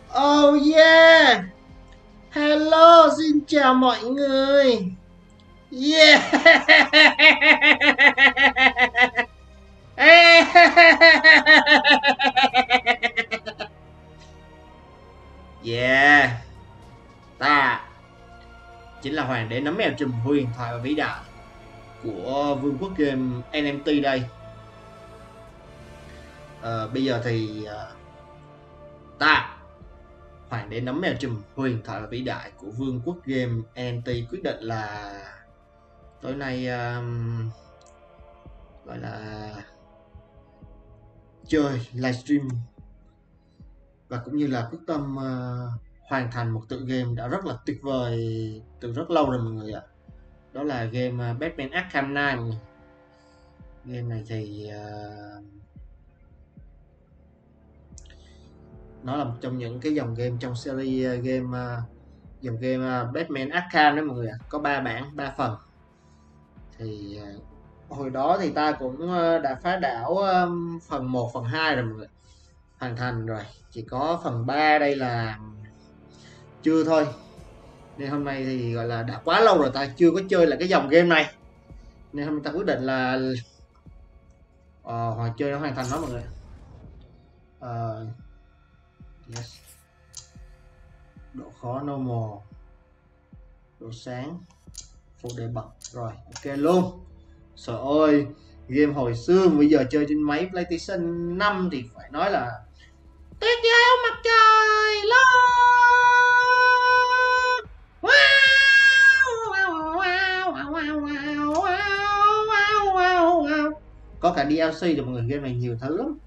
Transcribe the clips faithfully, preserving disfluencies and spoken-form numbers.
Oh yeah! Hello, xin chào mọi người. Yeah! Yeah! Ta chính là hoàng đế nắm mèo trùm huyền thoại và vĩ đại của vương quốc game en em tê đây. Ờ, bây giờ thì uh, ta hoàng đế nắm mèo trùm huyền thoại và vĩ đại của vương quốc game en em tê quyết định là tối nay um, gọi là chơi livestream và cũng như là quyết tâm uh, hoàn thành một tựa game đã rất là tuyệt vời từ rất lâu rồi mọi người ạ. Đó là game uh, Batman Arkham Knight. Game này thì uh, nó là một trong những cái dòng game trong series uh, game uh, dòng game uh, Batman Arkham đấy mọi người ạ. Có ba bản, ba phần. Thì uh, hồi đó thì ta cũng uh, đã phá đảo um, phần một, phần hai rồi mọi người. Hoàn thành rồi, chỉ có phần ba đây là chưa thôi. Nên hôm nay thì gọi là đã quá lâu rồi ta chưa có chơi lại cái dòng game này, nên hôm nay ta quyết định là ờ, uh, chơi nó hoàn thành nó mọi người. Uh, yes. Độ khó normal, độ sáng phụ đề bật rồi, ok luôn. Trời ơi, game hồi xưa bây giờ chơi trên máy PlayStation năm thì phải nói là tuyết giáo mặt trời lớn. Có cả đê lờ xê rồi mọi người, game này nhiều thứ lắm.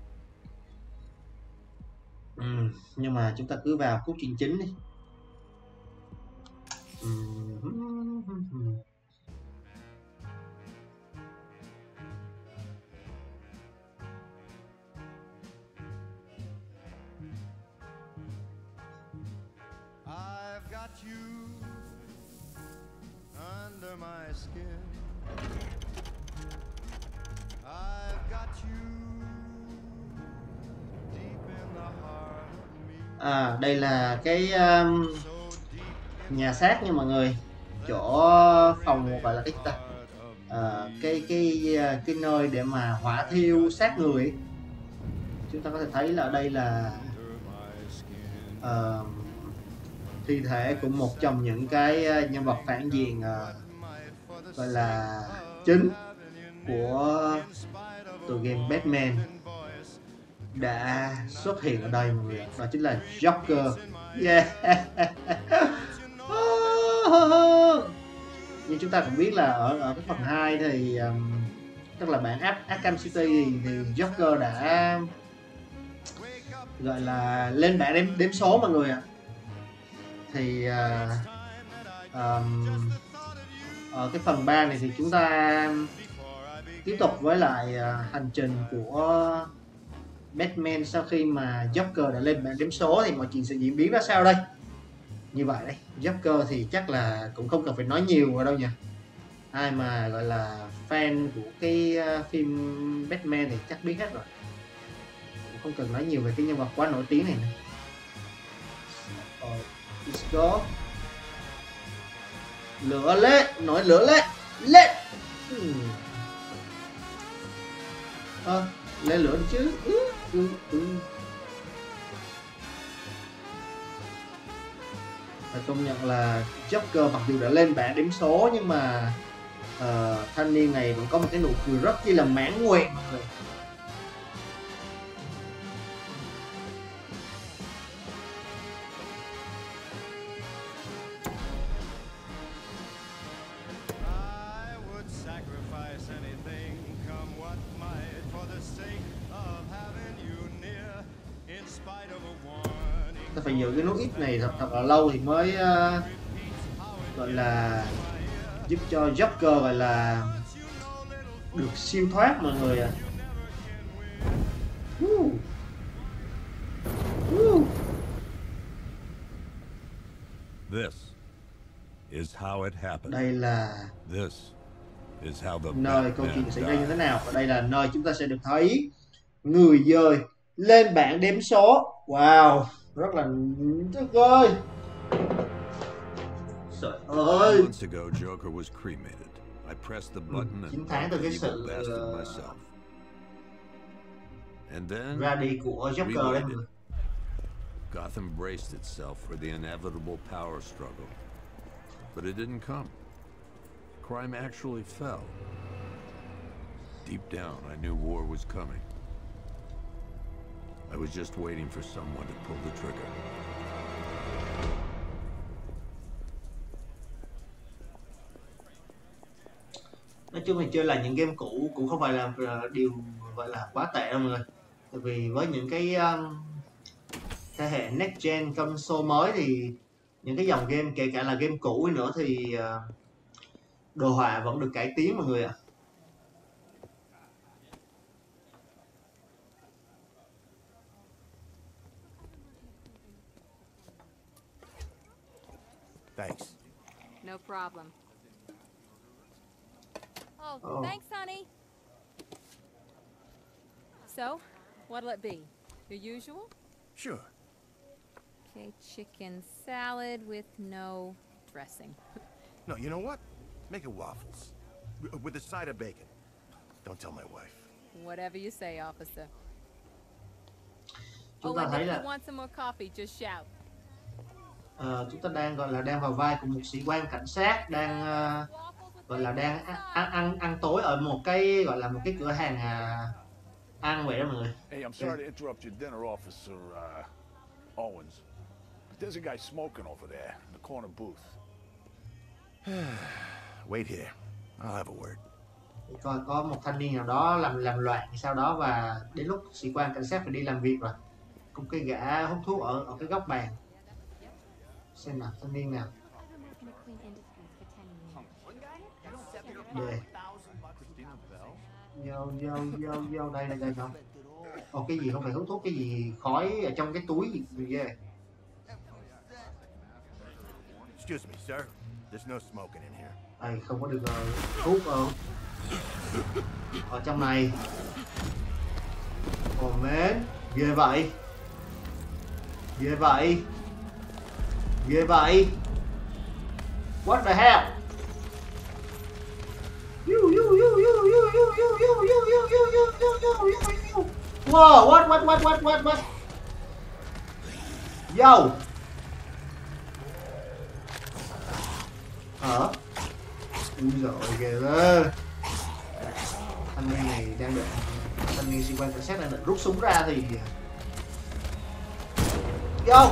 Ừ, nhưng mà chúng ta cứ vào cốt truyện chính đi. Ừ. I've got you under my skin. I've got you deep in the heart of me. À, đây là cái um, nhà xác nha mọi người, chỗ phòng gọi là cái ta à, cái cái cái nơi để mà hỏa thiêu xác người ấy. Chúng ta có thể thấy là đây là uh, thi thể của một trong những cái nhân vật phản diện uh, gọi là chính của tựa game Batman đã xuất hiện ở đây mọi người, đó chính là Joker. Yeah. Như chúng ta cũng biết là ở ở cái phần hai thì um, tức là bản Arkham City thì, thì Joker đã gọi là lên bảng đếm đếm số mọi người ạ. Thì uh, um, ở cái phần ba này thì chúng ta tiếp tục với lại uh, hành trình của Batman sau khi mà Joker đã lên bảng đếm số thì mọi chuyện sẽ diễn biến ra sao đây. Như vậy đấy, Joker thì chắc là cũng không cần phải nói nhiều ở đâu nhỉ. Ai mà gọi là fan của cái uh, phim Batman thì chắc biết hết rồi, cũng không cần nói nhiều về cái nhân vật quá nổi tiếng này nữa. uh, Let's go. Lửa lên, nói lửa lên, lên. Hmm. À, lên lửa đi chứ. Ừ, ừ, ừ. Phải công nhận là Joker mặc dù đã lên bảng đếm số nhưng mà uh, thanh niên này vẫn có một cái nụ cười rất chi là mãn nguyện mọi người. Ta phải giữ cái nút X này thật thật là lâu thì mới uh, gọi là giúp cho Joker gọi là được siêu thoát mọi người ạ. À. Uh. Uh. This is how it happened. Đây là This is how the nơi câu chuyện xảy ra như thế nào, và đây là nơi chúng ta sẽ được thấy người dơi lên bảng đếm số. Wow, rất là tuyệt vời. Trời ơi. Months ago, Joker was cremated. I pressed the button and tháng từ the cái evil sự bastard uh, myself. And then ra đi của we Joker đấy. waited. Gotham braced itself for the inevitable power struggle. But it didn't come. Crime actually fell. Deep down, I knew war was coming. I was just waiting for someone to pull the trigger. Nói chung thì chơi là những game cũ cũng không phải là điều gọi là quá tệ đâu mọi người. Tại vì với những cái um, thế hệ next gen console mới thì những cái dòng game kể cả là game cũ nữa thì uh, đồ họa vẫn được cải tiến mọi người ạ. Thanks. No problem. Oh, Oh. thanks, honey. So, what'll it be? Your usual? Sure. Okay, chicken salad with no dressing. No, you know what? Make it waffles. W- with a side of bacon. Don't tell my wife. Whatever you say, officer. Chúng Oh, ta and thấy if là you want some more coffee, just shout. uh, chúng ta đang gọi là đang vào vai của một sĩ quan cảnh sát đang uh, gọi là đang ăn, ăn ăn ăn tối ở một cái gọi là một cái cửa hàng uh, ăn vậy đó mọi người. Hey, I'm sorry to interrupt your dinner, Officer uh, Owens, but there's a guy smoking over there in the corner booth. Wait here. I'll have a word. Thì coi có một thanh niên nào đó làm làm loạn sau đó và đến lúc sĩ quan cảnh sát phải đi làm việc rồi. Cũng cái gã hút thuốc ở ở cái góc bàn. Xem nào, thanh niên nào. Đề. Vô vô vô vô đây là đây không? Ồ cái gì không phải hút thuốc, cái gì khói ở trong cái túi gì gì ghê. Excuse me, sir. There's no smoking in here. Đây không có được uh, thuốc uh, ở trong này. Ồ mến, ghê vậy. Ghê vậy. Ghê vậy. What the hell? Whoa, what what what what what what? Yo. Hả? Úi giời ghê đó. Thanh niên này đang định thanh niên sĩ quan cảnh sát đang định rút súng ra thì vô.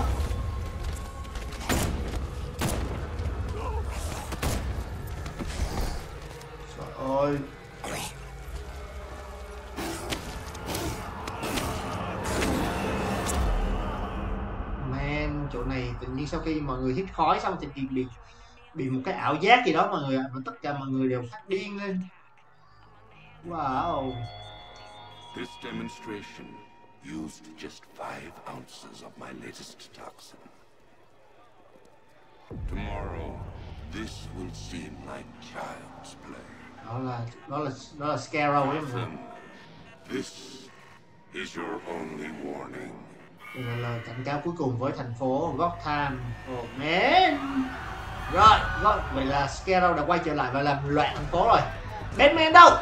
Trời ơi. Man, chỗ này tự nhiên sau khi mọi người hít khói xong thì bị bị một cái ảo giác gì đó mọi người ạ, và tất cả mọi người đều phát điên lên. Wow. This demonstration used just five ounces of my latest toxin. Tomorrow, this will seem like child's play. Đó là đó là đó là Scarecrow đấy mọi người. Then, this is your only warning. Đây là lời cảnh cáo cuối cùng với thành phố Gotham. Oh man. Rồi, rồi, vậy là Scarecrow đã quay trở lại và làm loạn thành phố rồi. Batman đâu?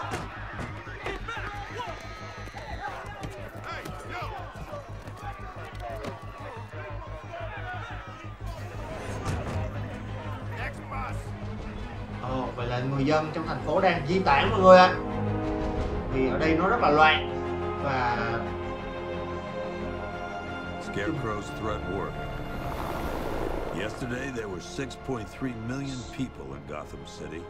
Ồ, oh, vậy là người dân trong thành phố đang di tản mọi người ạ. Vì ở đây nó rất là loạn và Scarecrow's threat worked. Yesterday, there were six point three million people in Gotham City.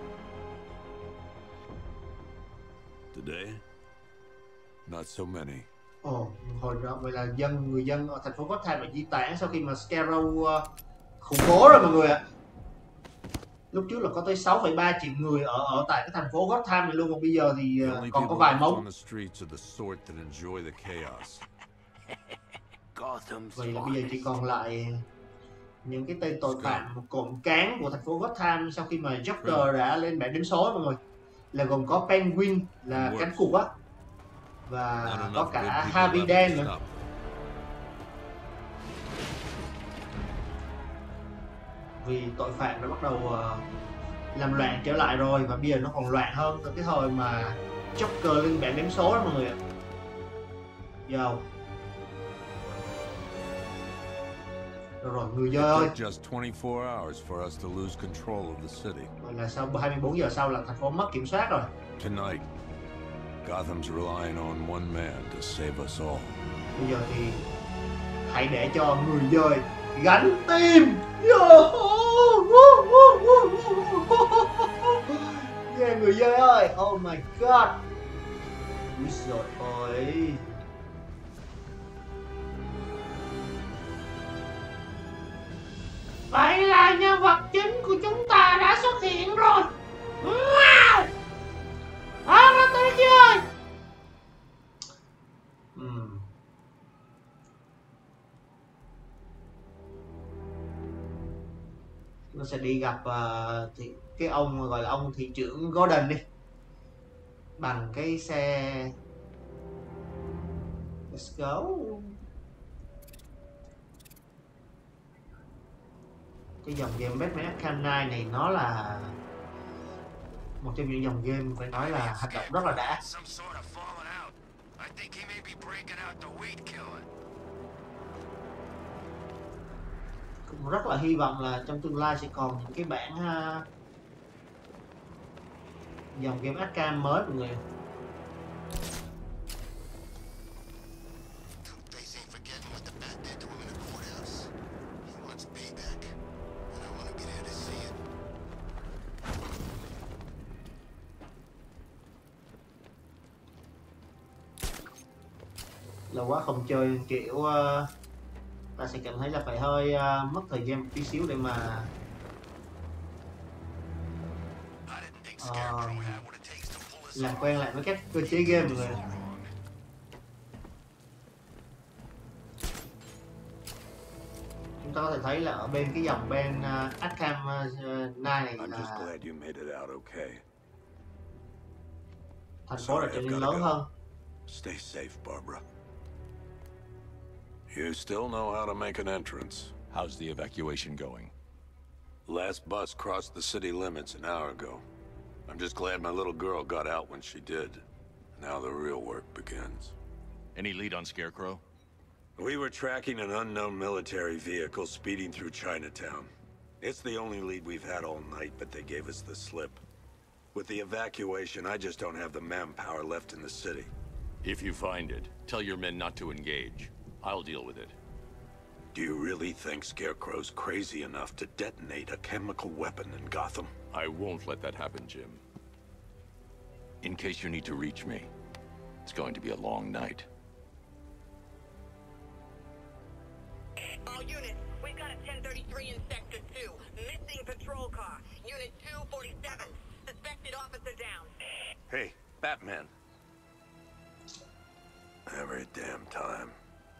Today, not so many. Ồ, oh, hồi đó vậy là dân người dân ở thành phố Gotham bị di tản sau khi mà Scarecrow uh, khủng bố rồi mọi người ạ. Lúc trước là có tới sáu phẩy ba triệu người ở ở tại cái thành phố Gotham này luôn, còn bây giờ thì uh, còn có vài mống. Vậy là bây giờ chỉ còn lại những cái tên tội phạm cộng cán của thành phố Gotham sau khi mà Joker đã lên bảng điểm số mọi người, là gồm có Penguin là cánh cụt á, và có cả Harvey Dent nữa. vì tội phạm đã bắt đầu uh, làm loạn trở lại rồi, và bây giờ nó còn loạn hơn từ cái hồi mà Joker lên bảng đếm số đó mọi người ạ. Yo. Rồi, rồi người dơi ơi. Just twenty-four hours for us to lose control of the city. Vậy là sau hai mươi bốn giờ sau là thành phố mất kiểm soát rồi. Tonight, Gotham's relying on one man to save us all. Bây giờ thì hãy để cho người dơi gánh tim. Yo. Yeah, người dơi ơi. Oh my god. Úi giời ơi. Vậy là nhân vật chính của chúng ta đã xuất hiện rồi. Wow. Đó là tuyệt vời. uhm. Nó sẽ đi gặp uh, thì cái ông gọi là ông thị trưởng Gordon đi, bằng cái xe. Let's go. Cái dòng game Batman Arkham Knight này nó là một trong những dòng game phải nói là hoạt động rất là đã. Cũng rất là hy vọng là trong tương lai sẽ còn những cái bản uh, dòng game Arkham mới mọi người. Lâu quá không chơi kiểu uh, ta sẽ cảm thấy là phải hơi uh, mất thời gian một tí xíu để mà uh, làm quen lại với các cơ chế game mọi người. Chúng ta có thể thấy là ở bên cái dòng bên uh, Arkham uh, Knight này là thành phố đã trở nên lớn hơn. Stay safe, Barbara. You still know how to make an entrance. How's the evacuation going? Last bus crossed the city limits an hour ago. I'm just glad my little girl got out when she did. Now the real work begins. Any lead on Scarecrow? We were tracking an unknown military vehicle speeding through Chinatown. It's the only lead we've had all night, but they gave us the slip. With the evacuation, I just don't have the manpower left in the city. If you find it, tell your men not to engage. I'll deal with it. Do you really think Scarecrow's crazy enough to detonate a chemical weapon in Gotham? I won't let that happen, Jim. In case you need to reach me, it's going to be a long night. All units, we've got a ten thirty-three in Sector two. Missing patrol car. Unit two forty-seven. Suspected officer down. Hey, Batman. Every damn time.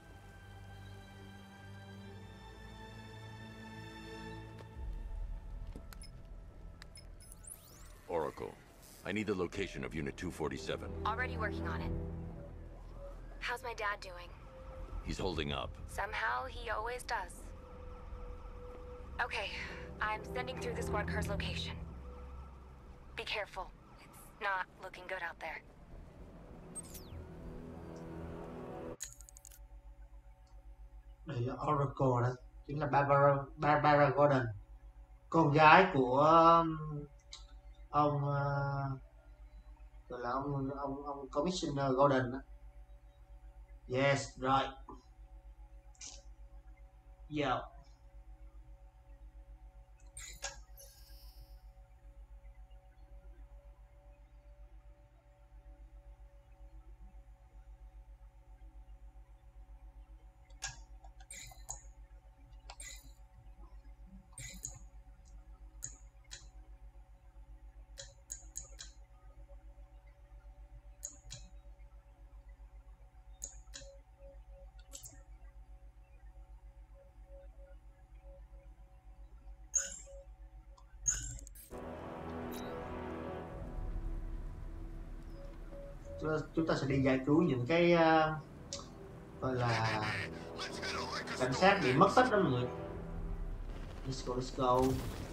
Oracle, I need the location of Unit two forty-seven. Already working on it. How's my dad doing? He's holding up. Somehow, he always does. Okay, I'm sending through the squad car's location. Be careful. It's not looking good out there. Đây là Oracle đó, chính là Barbara, Barbara Gordon, con gái của um, ông uh, gọi là ông ông ông Commissioner Gordon đó. Yes, right. Yeah. Chúng ta sẽ đi giải cứu những cái uh, gọi là cảnh sát bị mất tích đó mọi người. Let's go, let's go.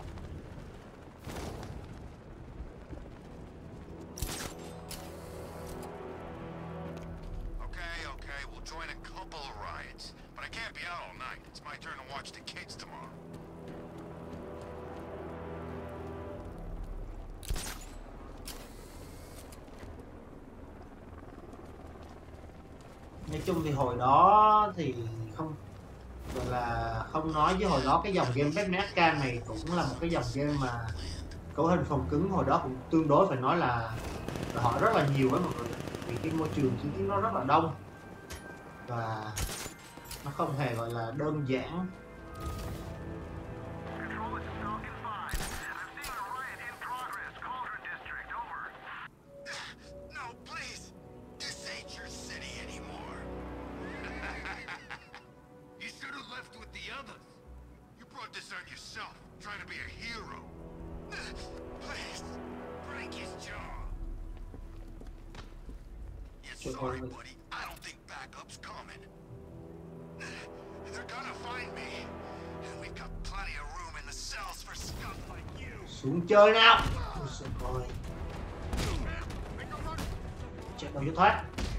Okay, okay, we'll join a couple of riots. But I can't be out all night. It's my turn to watch the kids tomorrow. Nói chung thì hồi đó thì không gọi là không nói với hồi đó cái dòng game Batman Arkham này cũng là một cái dòng game mà cấu hình phòng cứng hồi đó cũng tương đối phải nói là họ rất là nhiều ấy mọi người, vì cái môi trường chi tiết nó rất là đông và nó không hề gọi là đơn giản. Sorry, buddy. I don't think backup's coming. They're gonna find me. And we've got plenty of room in the cells for scum like you. Xuống chơi nào. Rồi. Chạy đầu cho thoát.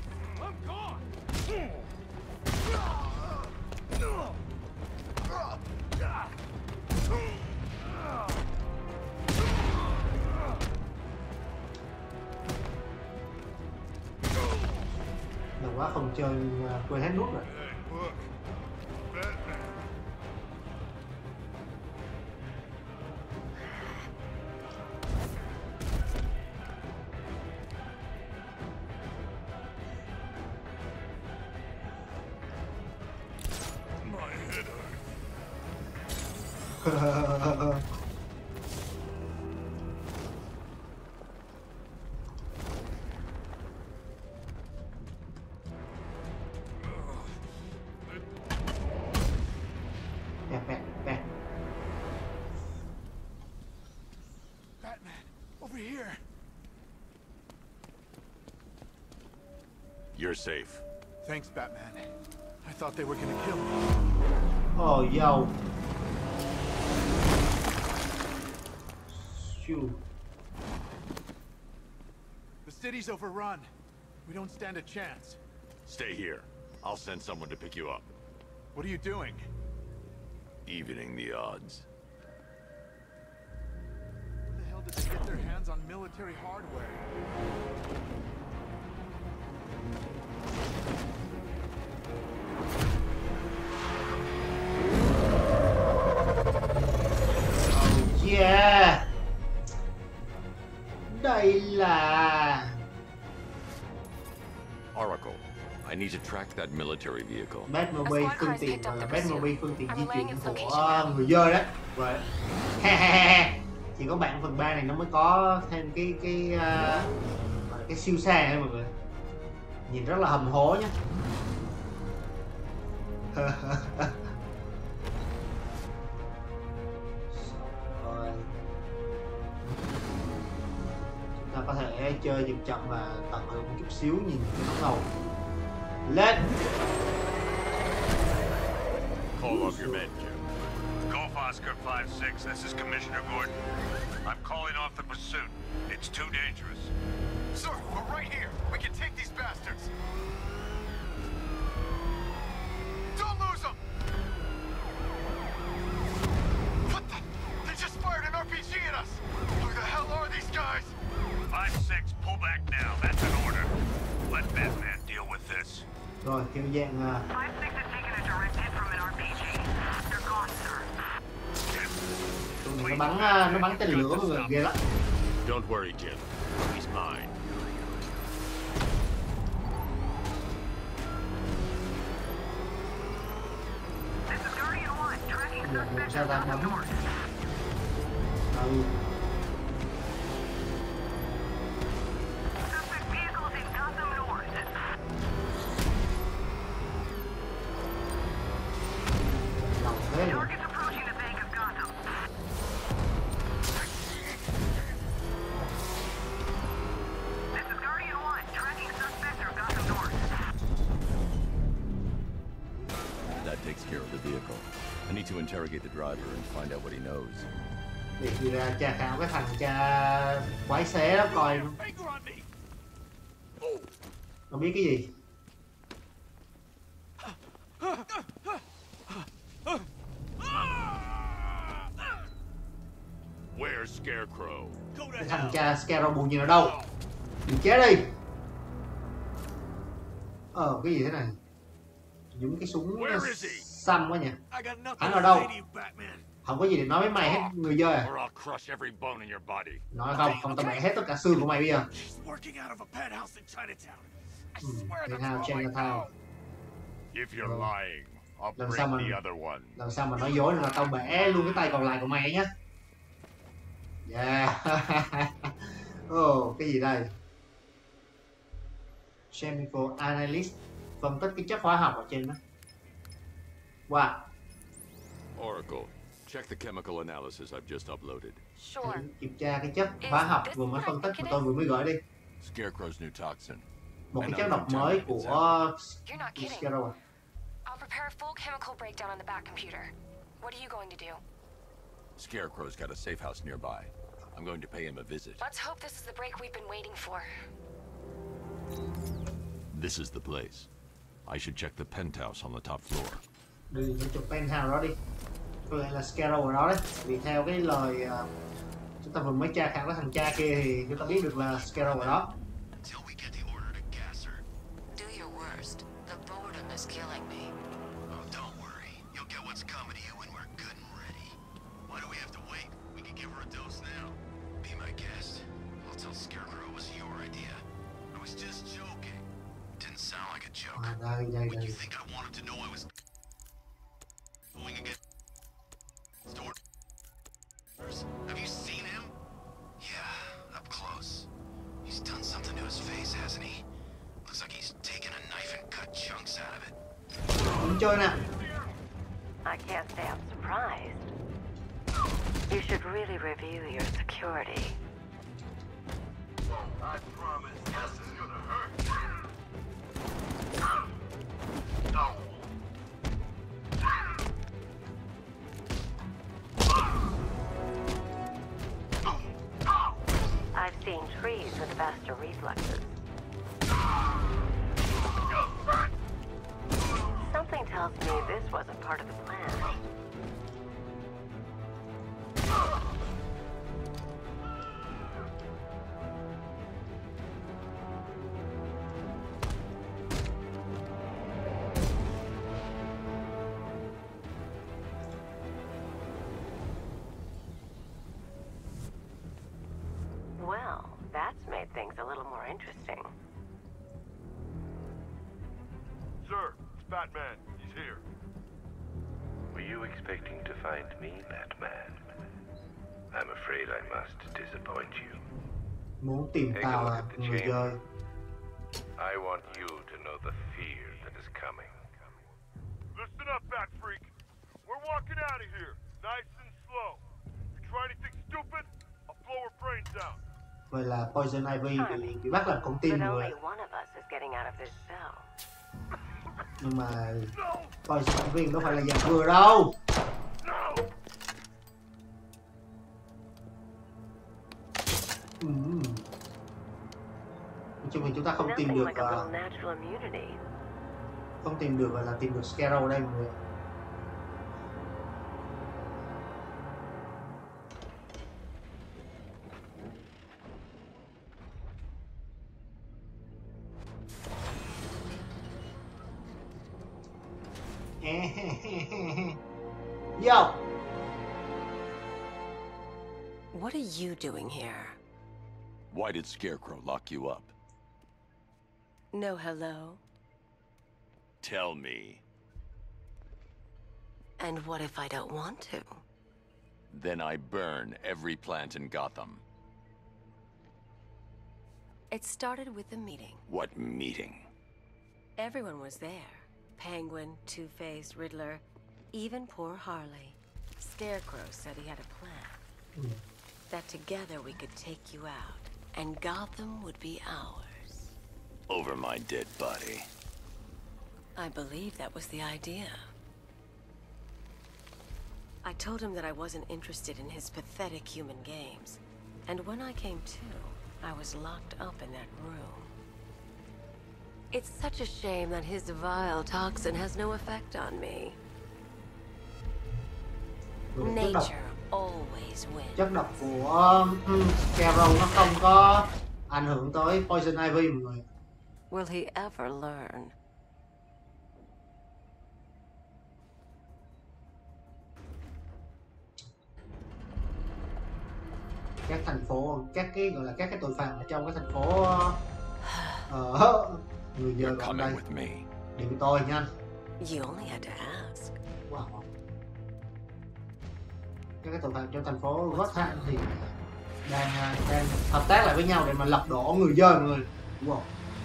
Quá không chơi quên hết nút rồi. You're safe. Thanks, Batman. I thought they were gonna kill me. Oh, yo. Shoot. The city's overrun. We don't stand a chance. Stay here. I'll send someone to pick you up. What are you doing? Evening the odds. Where the hell did they get their hands on military hardware? Yeah. Đây là Oracle. I need to track that military vehicle. Batmobile, phương tiện là Batmobile, phương tiện di chuyển của người dơi đó. Rồi. Chỉ có bạn phần ba này nó mới có thêm cái cái uh, cái siêu xe này mọi người. Nhìn rất là hầm hố nhá. Rồi. Chúng ta có thể chơi dừng chậm và tận hưởng một chút xíu nhìn cái nóng ngầu. Lên. Call up your men, Jim. Golf Oscar five six, this is Commissioner Gordon. I'm calling off the pursuit. It's too dangerous. Sir, we're right here. We can take these bastards. Don't lose them! What the? They just fired an R P G at us! Who the hell are these guys? five six, pull back now. That's an order. Let Batman deal with this. Rồi, kiểu dạng uh... five six has taken a direct hit from an R P G. They're gone, sir. Nó bắn, uh, nó bắn tên lửa mọi người, ghê lắm. Don't worry, Jim. He's mine. This is Guardian one, tracking suspect Sao ta bắn? Ừ. Suspect vehicles in Gotham North. Lòng thế rồi. Targets approaching the Bank of Gotham. This is Guardian one, tracking suspect through Gotham North. That takes takes care of the vehicle. I need to interrogate the driver and find out what he knows. Việc gì ra tra khảo cái thằng cha quái xế đó coi nó biết cái gì. Where's Scarecrow? Cái thằng cha Scarecrow bù nhìn ở đâu? Đừng chết đi. Ờ cái gì thế này? Dùng cái súng xăm quá nhỉ? Hắn ở đâu? Không có gì để nói với mày hết người dơi à? Nói không, không tao bẻ hết tất cả xương của mày bây giờ. Ừ, Penthouse Chinatown. Làm sao mà làm sao mà nói dối là tao bẻ luôn cái tay còn lại của mày nhá. Yeah. Oh, cái gì đây? Chemical Analyst, phân tích cái chất hóa học ở trên đó. Wow. Oracle, check the chemical analysis I've just uploaded. Sure. Kiểm tra cái chất hóa học vừa mới phân tích mà tôi vừa mới gửi đi. Scarecrow's new toxin. Một cái chất độc mới của Scarecrow. I'll prepare a full chemical breakdown on the back computer. What are you going to do? Scarecrow's got a safe house nearby. I'm going to pay him a visit. Let's hope this is the break we've been waiting for. This is the place. I should check the penthouse on the top floor. Đi đến chỗ penthouse đó đi. Có lẽ là Scarecrow ở đó đấy. Vì theo cái lời uh, chúng ta vừa mới tra khảo cái thằng cha kia thì chúng ta biết được là Scarecrow ở đó. À, đây, đây, đây. Have you seen him? Yeah, up close. He's done something to his face, hasn't he? Looks like he's taken a knife and cut chunks out of it. Không chơi nè. I can't say I'm surprised. You should really review your security. I promise this is gonna hurt. I've seen trees with faster reflexes. Something tells me this wasn't part of the plan. Well, that's made things a little more interesting. Sir, it's Batman. He's here. Were you expecting to find me, Batman? I'm afraid I must disappoint you. Muốn tìm tao à, người chơi. I want you to know the fear that is coming. Listen up, Bat Freak. We're walking out of here, nice and slow. You try anything stupid, I'll blow her brains out. Vậy là Poison Ivy bị, bị bắt làm con tin rồi. Nhưng mà Poison Ivy đâu phải là dạng vừa đâu. Ừ. Nói chung thì chúng ta không tìm được uh, không tìm được là tìm được Scarecrow ở đây mọi người. Yo! What are you doing here? Why did Scarecrow lock you up? No hello. Tell me. And what if I don't want to? Then I burn every plant in Gotham. It started with a meeting. What meeting? Everyone was there. Penguin, Two-Face, Riddler, even poor Harley. Scarecrow said he had a plan. Mm. That together we could take you out, and Gotham would be ours. Over my dead body. I believe that was the idea. I told him that I wasn't interested in his pathetic human games. And when I came to, I was locked up in that room. It's such a shame that his vile toxin has no effect on me. Nature always wins. Chất độc của um, Scarecrow nó không có ảnh hưởng tới Poison Ivy mọi người. Will he ever learn? Các thành phố, các cái gọi là các cái tội phạm ở trong cái thành phố ở uh, người giờ gọi đây. Điện với tôi nhanh. You only had to ask. Wow. Các cái tội phạm trong thành phố Gotham thì đang đang hợp tác lại với nhau để mà lật đổ người dân mọi người. Wow.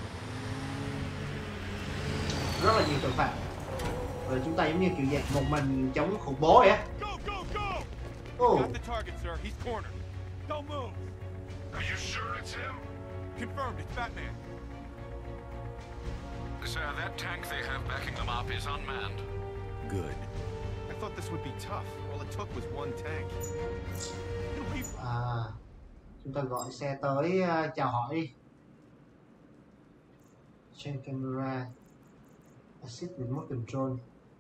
Rất là nhiều tội phạm. Rồi chúng ta giống như kiểu dạng một mình chống khủng bố vậy á. Oh. Got the target, sir. He's cornered. Don't move. Are you sure it's him? Confirmed. It's Batman. Sir, that tank they have backing them up is unmanned. Good. I thought this would be tough. All it took was one tank. À, chúng ta gọi xe tới uh, chào hỏi đi. Trên camera. Assist remote control.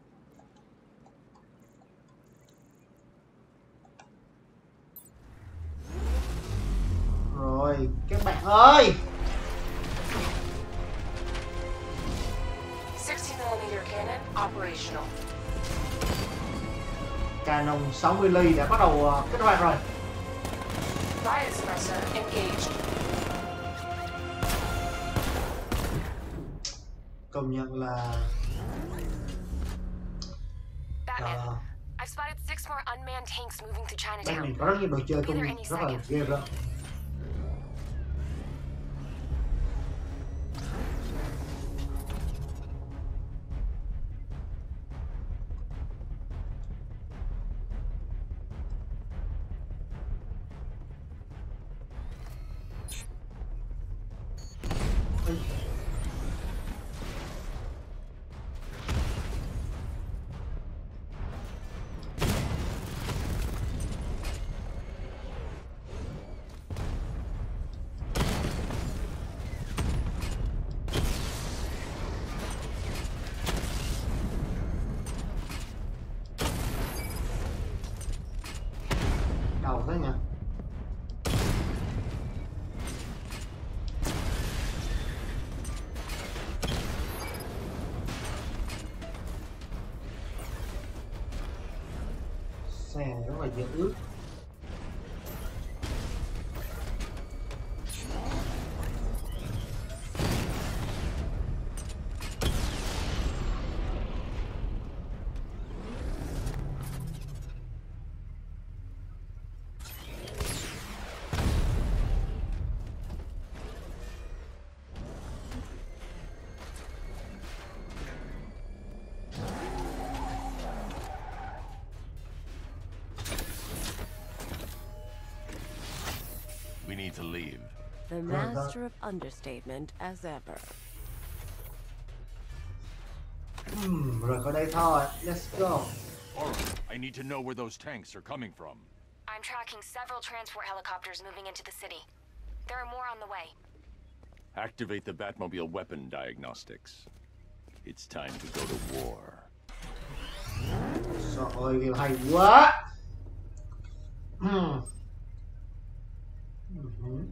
Rồi, các bạn ơi. sixty millimeter cannon operational. Canon sáu mươi ly đã bắt đầu uh, kích hoạt rồi. Fire suppressor engaged. Công nhận là Batman, uh, I've spotted six more unmanned tanks moving through Chinatown. Batman có rất nhiều đồ chơi công rất là ghê rợn. Đầu thế nhỉ? Xe rất là dữ. We need to leave. The master of understatement as ever. Hmm, rồi có đây thôi. Let's go. Alright, I need to know where those tanks are coming from. I'm tracking several transport helicopters moving into the city. There are more on the way. Activate the Batmobile weapon diagnostics. It's time to go to war. Trời ơi, điều hay quá. Hmm. Uh-huh.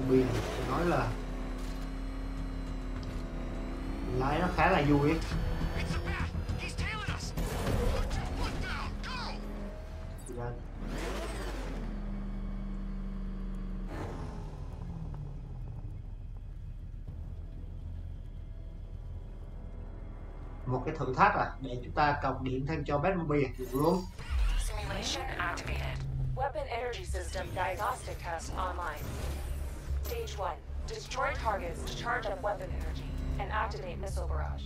Bumblebee này tôi nói là lái nó khá là vui ấy. Ra. Một cái thử thách à, để chúng ta cọc điện thêm cho Bumblebee luôn. Simulation activated. Weapon energy system diagnostic test online. Stage one. Destroy targets to charge up weapon energy and activate missile barrage.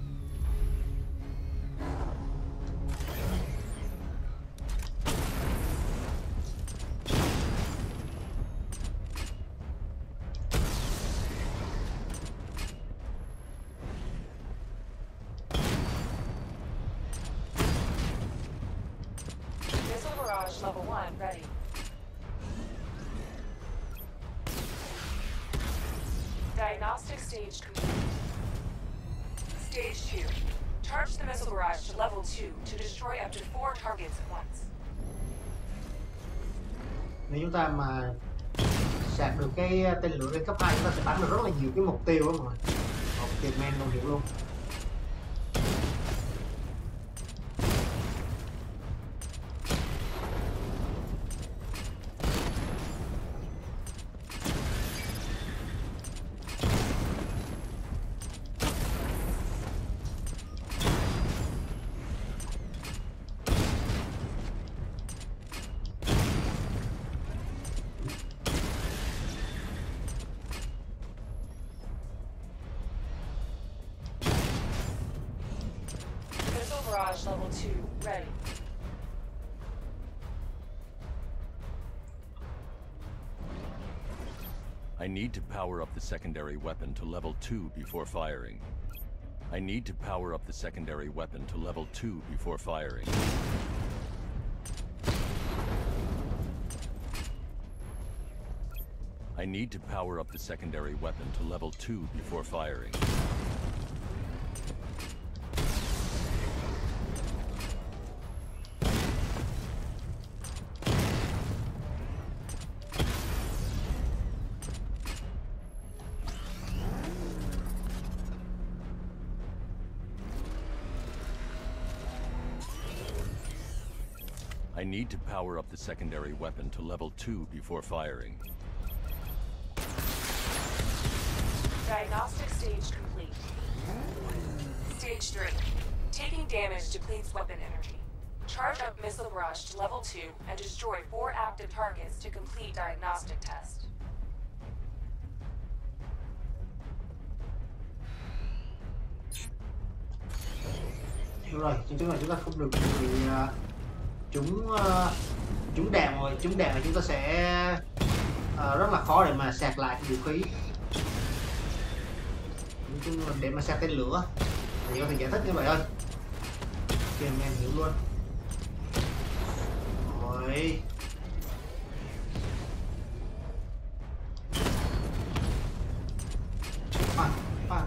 Missile barrage level one ready. Diagnostic stage complete. Stage two. Charge the missile barrage to level two to destroy up to four targets at once. Nếu chúng ta mà sạc được cái tên lửa lên cấp hai, chúng ta sẽ bắn được rất là nhiều cái mục tiêu đó mọi người. Một tiền men luôn hiểu luôn. Barrage level two ready. I need to power up the secondary weapon to level two before firing. I need to power up the secondary weapon to level two before firing. I need to power up the secondary weapon to level two before firing. I need to power up the secondary weapon to level two before firing. Diagnostic stage complete. Stage three. Taking damage depletes weapon energy. Charge up missile barrage to level two and destroy four active targets to complete diagnostic test. Đúng rồi, chính là chúng ta không được bị uh, trúng uh, trúng đạn rồi, trúng đạn là chúng ta sẽ uh, rất là khó để mà sạc lại cái vũ khí. Để mà sạc tên lửa thì có thể giải thích như vậy thôi. Ok, em hiểu luôn. Rồi. Bắn, bắn.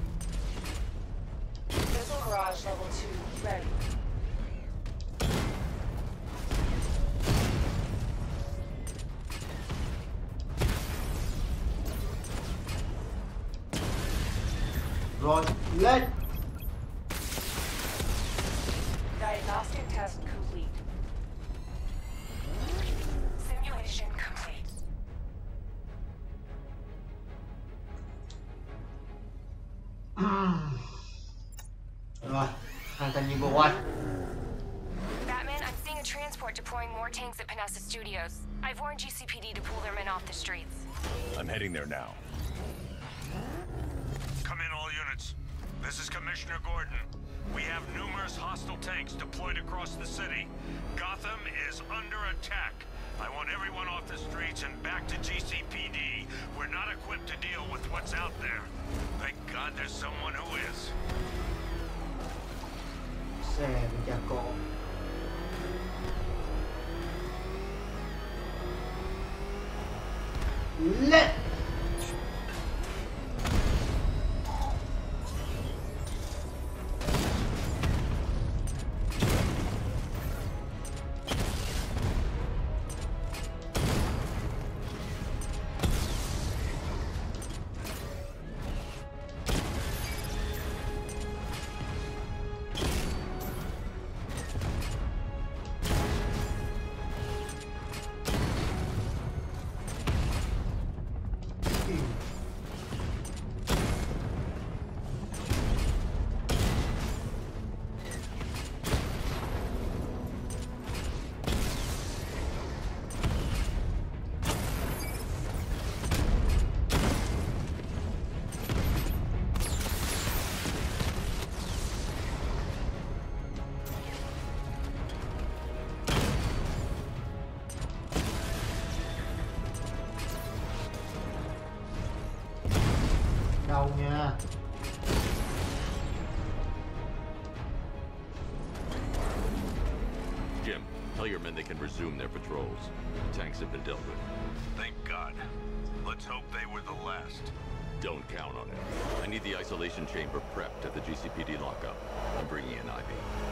Missile barrage level two ready. Rồi, lên. Diagnostic test complete. Simulation complete. Rồi, hoàn thành nhiệm vụ rồi. Batman, I'm seeing a transport deploying more tanks at Panessa Studios. I've warned G C P D to pull their men off the streets. I'm heading there now. Come in, all units. This is Commissioner Gordon. We have numerous hostile tanks deployed across the city. Gotham is under attack. I want everyone off the streets and back to G C P D. We're not equipped to deal with what's out there. Thank God there's someone who is. Xe với cha cổ. Lên. đâu nha. Jim, tell your men they can resume their patrols. The tanks have been dealt with. Thank God. Let's hope they were the last. Don't count on it. I need the isolation chamber prepped at the G C P D lockup. I'm bringing in Ivy.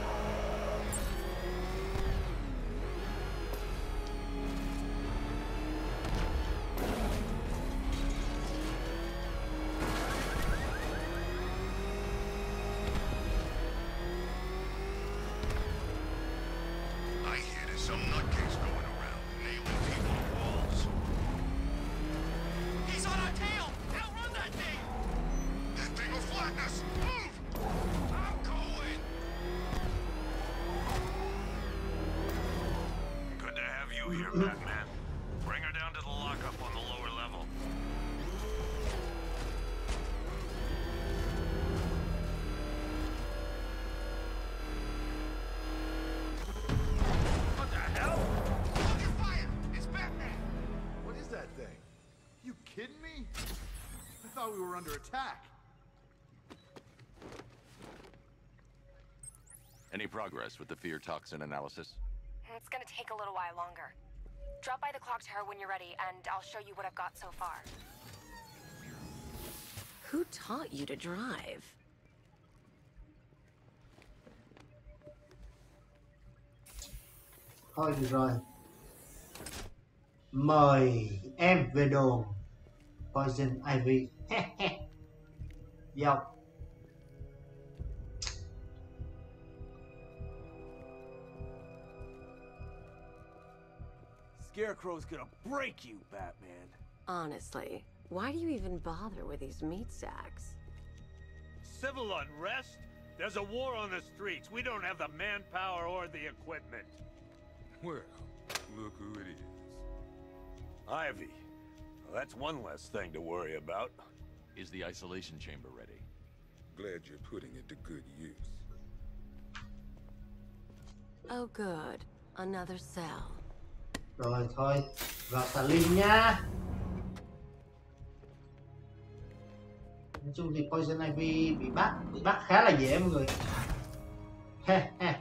I hear there's some nutcase going around, nailing people to walls. He's on our tail! Outrun that thing! That thing will flatten us! Move! I'm going! Good to have you here, Batman. Bring her down to the lockup on the lower level. What the hell? Under fire! It's Batman! What is that thing? You kidding me? I thought we were under attack. Any progress with the fear toxin analysis? It's gonna take a little while longer. Drop by the clock tower when you're ready, and I'll show you what I've got so far. Who taught you to drive? Thôi được rồi. Mời em về đồn. Poison Ivy. Dọc. Scarecrow's gonna break you, Batman. Honestly, why do you even bother with these meat sacks? Civil unrest? There's a war on the streets. We don't have the manpower or the equipment. Well, look who it is. Ivy. Well, that's one less thing to worry about. Is the isolation chamber ready? Glad you're putting it to good use. Oh good, another cell. Rồi thôi, vào xà lim nha. Nói chung thì Poison Ivy bị bắt, bị bắt khá là dễ mọi người. Ha ha.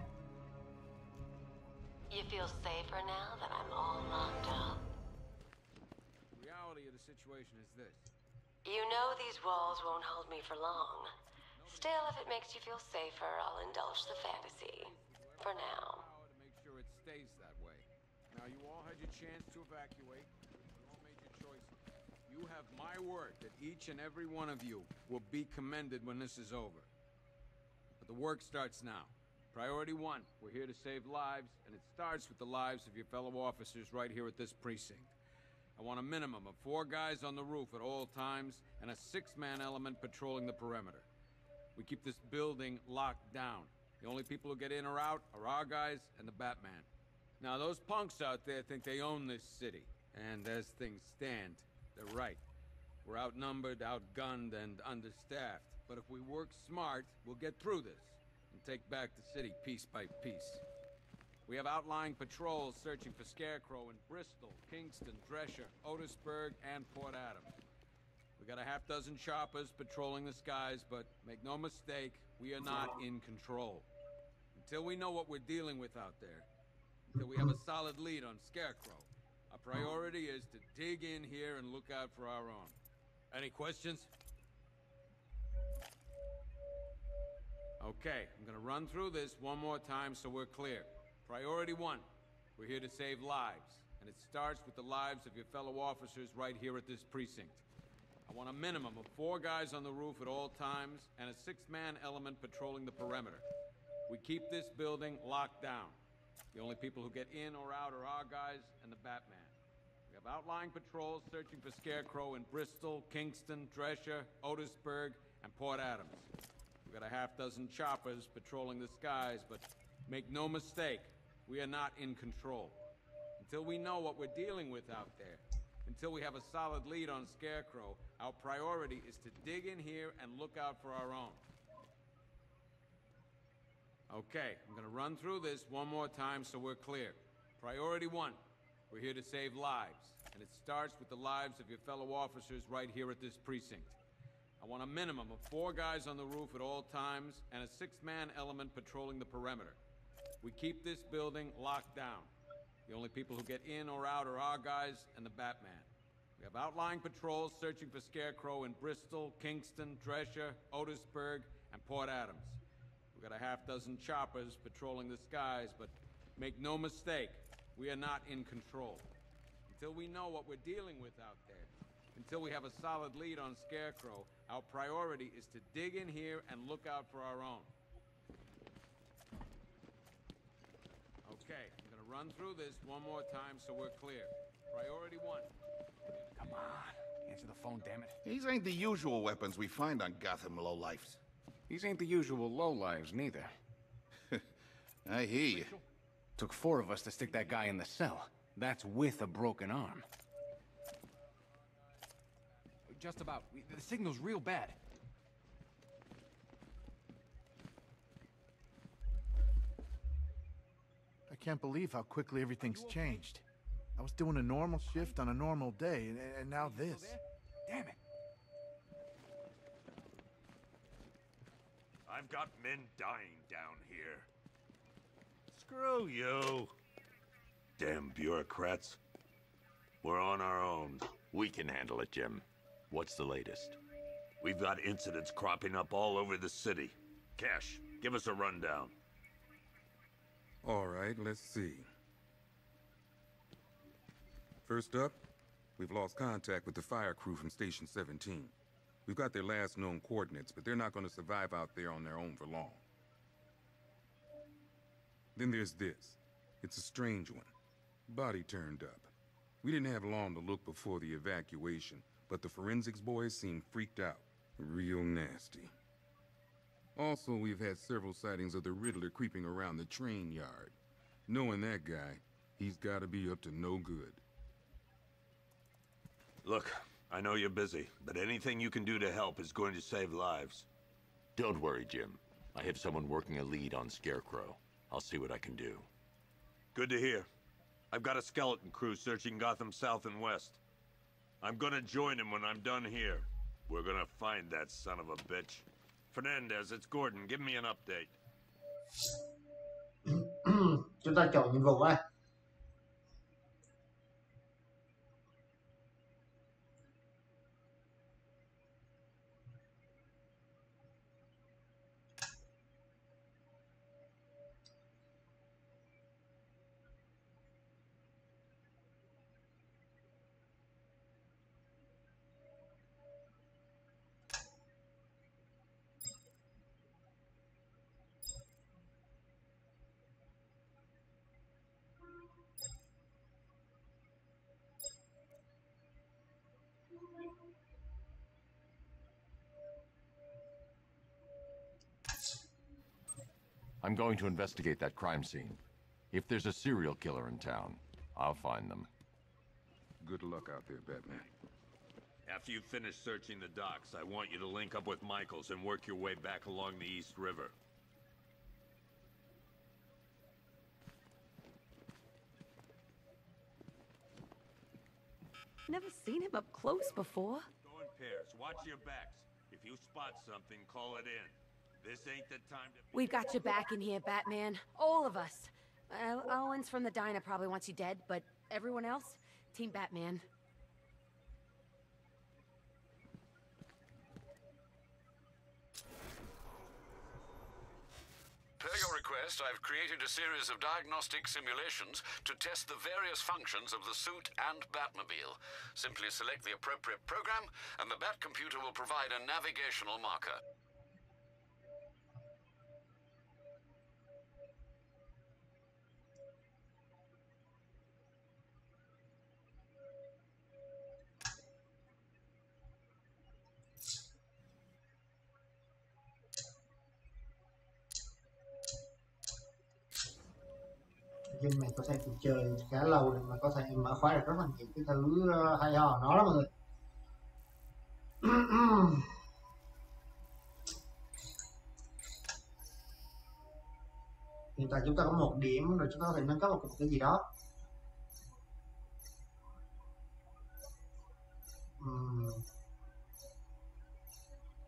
You feel safer now that I'm all locked up? The reality of the situation is this. You know these walls won't hold me for long. Still, if it makes you feel safer, I'll indulge the fantasy. For now. To make sure it stays that way. Now, you all had your chance to evacuate. You all made your choices. You have my word that each and every one of you will be commended when this is over. But the work starts now. Priority one, we're here to save lives, and it starts with the lives of your fellow officers right here at this precinct. I want a minimum of four guys on the roof at all times, and a six-man element patrolling the perimeter. We keep this building locked down. The only people who get in or out are our guys and the Batman. Now, those punks out there think they own this city, and as things stand, they're right. We're outnumbered, outgunned, and understaffed. But if we work smart, we'll get through this and take back the city piece by piece. We have outlying patrols searching for Scarecrow in Bristol, Kingston, Drescher, Otisburg, and Port Adams. We got a half dozen choppers patrolling the skies, but make no mistake, we are not in control. Until we know what we're dealing with out there, until we have a solid lead on Scarecrow, our priority is to dig in here and look out for our own. Any questions? Okay, I'm gonna run through this one more time so we're clear. Priority one, we're here to save lives, and it starts with the lives of your fellow officers right here at this precinct. I want a minimum of four guys on the roof at all times, and a six-man element patrolling the perimeter. We keep this building locked down. The only people who get in or out are our guys and the Batman. We have outlying patrols searching for Scarecrow in Bristol, Kingston, Drescher, Otisburg, and Port Adams. We've got a half dozen choppers patrolling the skies, but make no mistake, we are not in control. Until we know what we're dealing with out there, until we have a solid lead on Scarecrow, our priority is to dig in here and look out for our own. Okay, I'm gonna run through this one more time so we're clear. Priority one, we're here to save lives, and it starts with the lives of your fellow officers right here at this precinct. I I want a minimum of four guys on the roof at all times and a six-man element patrolling the perimeter. We keep this building locked down. The only people who get in or out are our guys and the Batman. We have outlying patrols searching for Scarecrow in Bristol, Kingston, Drescher, Otisburg, and Port Adams. We've got a half dozen choppers patrolling the skies, but make no mistake, we are not in control. Until we know what we're dealing with out there, until we have a solid lead on Scarecrow, our priority is to dig in here and look out for our own. Okay, I'm gonna run through this one more time so we're clear. Priority one. Come on, answer the phone, damn it. These ain't the usual weapons we find on Gotham lowlifes. These ain't the usual lowlives, neither. I hear you. Took four of us to stick that guy in the cell. That's with a broken arm. Just about. The signal's real bad. I can't believe how quickly everything's changed. I was doing a normal shift on a normal day, and, and now this. Damn it. I've got men dying down here. Screw you. Damn bureaucrats. We're on our own. We can handle it, Jim. What's the latest? We've got incidents cropping up all over the city. Cash, give us a rundown. All right, let's see. First up, we've lost contact with the fire crew from Station seventeen. We've got their last known coordinates, but they're not going to survive out there on their own for long. Then there's this. It's a strange one. Body turned up. We didn't have long to look before the evacuation, but the forensics boys seemed freaked out. Real nasty. Also, we've had several sightings of the Riddler creeping around the train yard. Knowing that guy, he's got to be up to no good. Look, I know you're busy, but anything you can do to help is going to save lives. Don't worry, Jim. I have someone working a lead on Scarecrow. I'll see what I can do. Good to hear. I've got a skeleton crew searching Gotham South and West. I'm gonna join him when I'm done here. We're gonna find that son of a bitch. Fernandez, it's Gordon. Give me an update. Chúng ta chọn nhiệm vụ ai? I'm going to investigate that crime scene. If there's a serial killer in town, I'll find them. Good luck out there, Batman. After you finish searching the docks, I want you to link up with Michaels and work your way back along the East River. Never seen him up close before. Go in pairs. Watch your backs. If you spot something, call it in. This ain't the time to... We've got your back in here, Batman. All of us. Uh, Owens from the diner probably wants you dead, but everyone else? Team Batman. Per your request, I've created a series of diagnostic simulations to test the various functions of the suit and Batmobile. Simply select the appropriate program, and the Bat computer will provide a navigational marker. Game này có thể cũng chơi khá lâu để mà có thể mở khóa được rất là nhiều cái thứ hay ho nó đó mọi người. Hiện tại chúng ta có một điểm rồi, chúng ta có thể nâng cấp một cái gì đó. Uhm.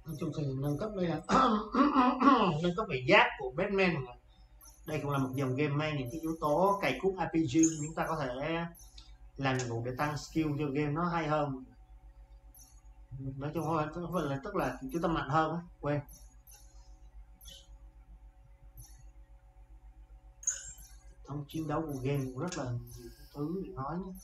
Nói chung thì nâng cấp đây là nâng cấp về giáp của Batman. Đây cũng là một dòng game mang những cái yếu tố cày cuốc rờ pê giê, chúng ta có thể làm nhiệm vụ để tăng skill cho game nó hay hơn. Nói chung thôi là tức là chúng ta mạnh hơn á, quên. Trong chiến đấu của game cũng rất là nhiều thứ để nói nhé.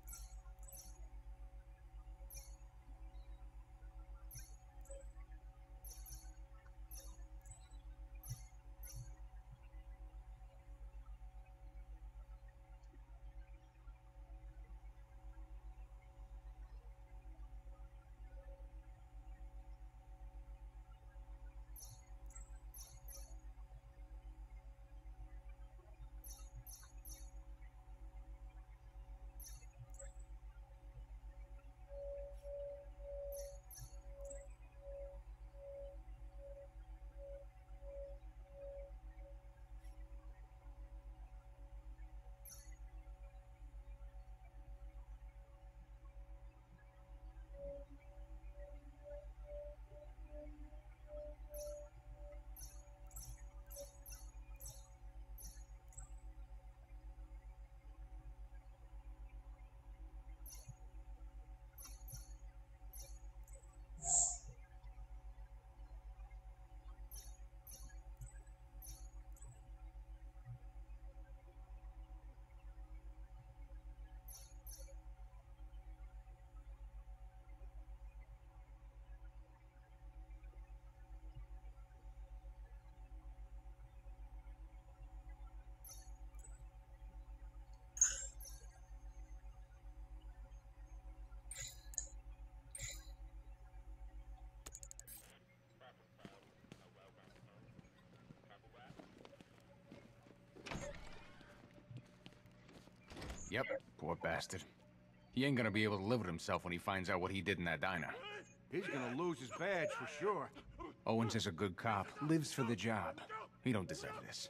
Yep, poor bastard. He ain't gonna be able to live with himself when he finds out what he did in that diner. He's gonna lose his badge for sure. Owens is a good cop, lives for the job. He don't deserve this.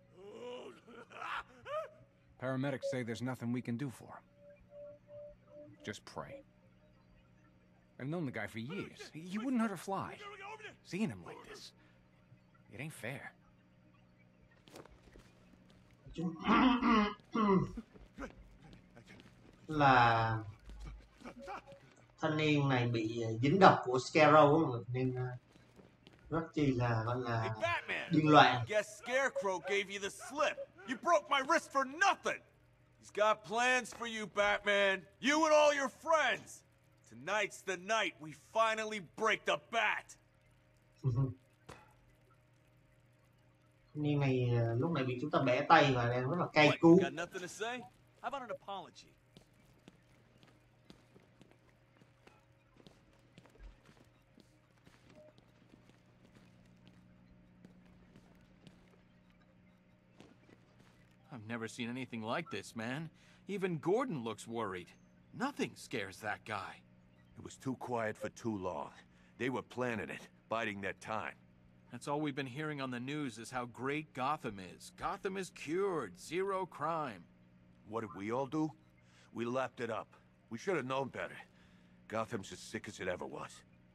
Paramedics say there's nothing we can do for him. Just pray. I've known the guy for years. He wouldn't hurt a fly. Seeing him like this, it ain't fair. Là thanh niên này bị dính độc của Scarecrow nên rất chi là gọi là điên loạn. Guess Scarecrow gave you the slip. You broke my wrist for nothing. He's got plans for you, Batman. You and all your friends. Tonight's the night we finally break the bat. Thanh niên này lúc này bị chúng ta bẻ tay và đang rất là cay cú. Got nothing to say? How about an apology? I've never seen anything like this, man. Even Gordon looks worried. Nothing scares that guy. It was too quiet for too long. They were planning it, biding their time. That's all we've been hearing on the news is how great Gotham is. Gotham is cured, zero crime. What did we all do? We lapped it up. We should have known better. Gotham's as sick as it ever was.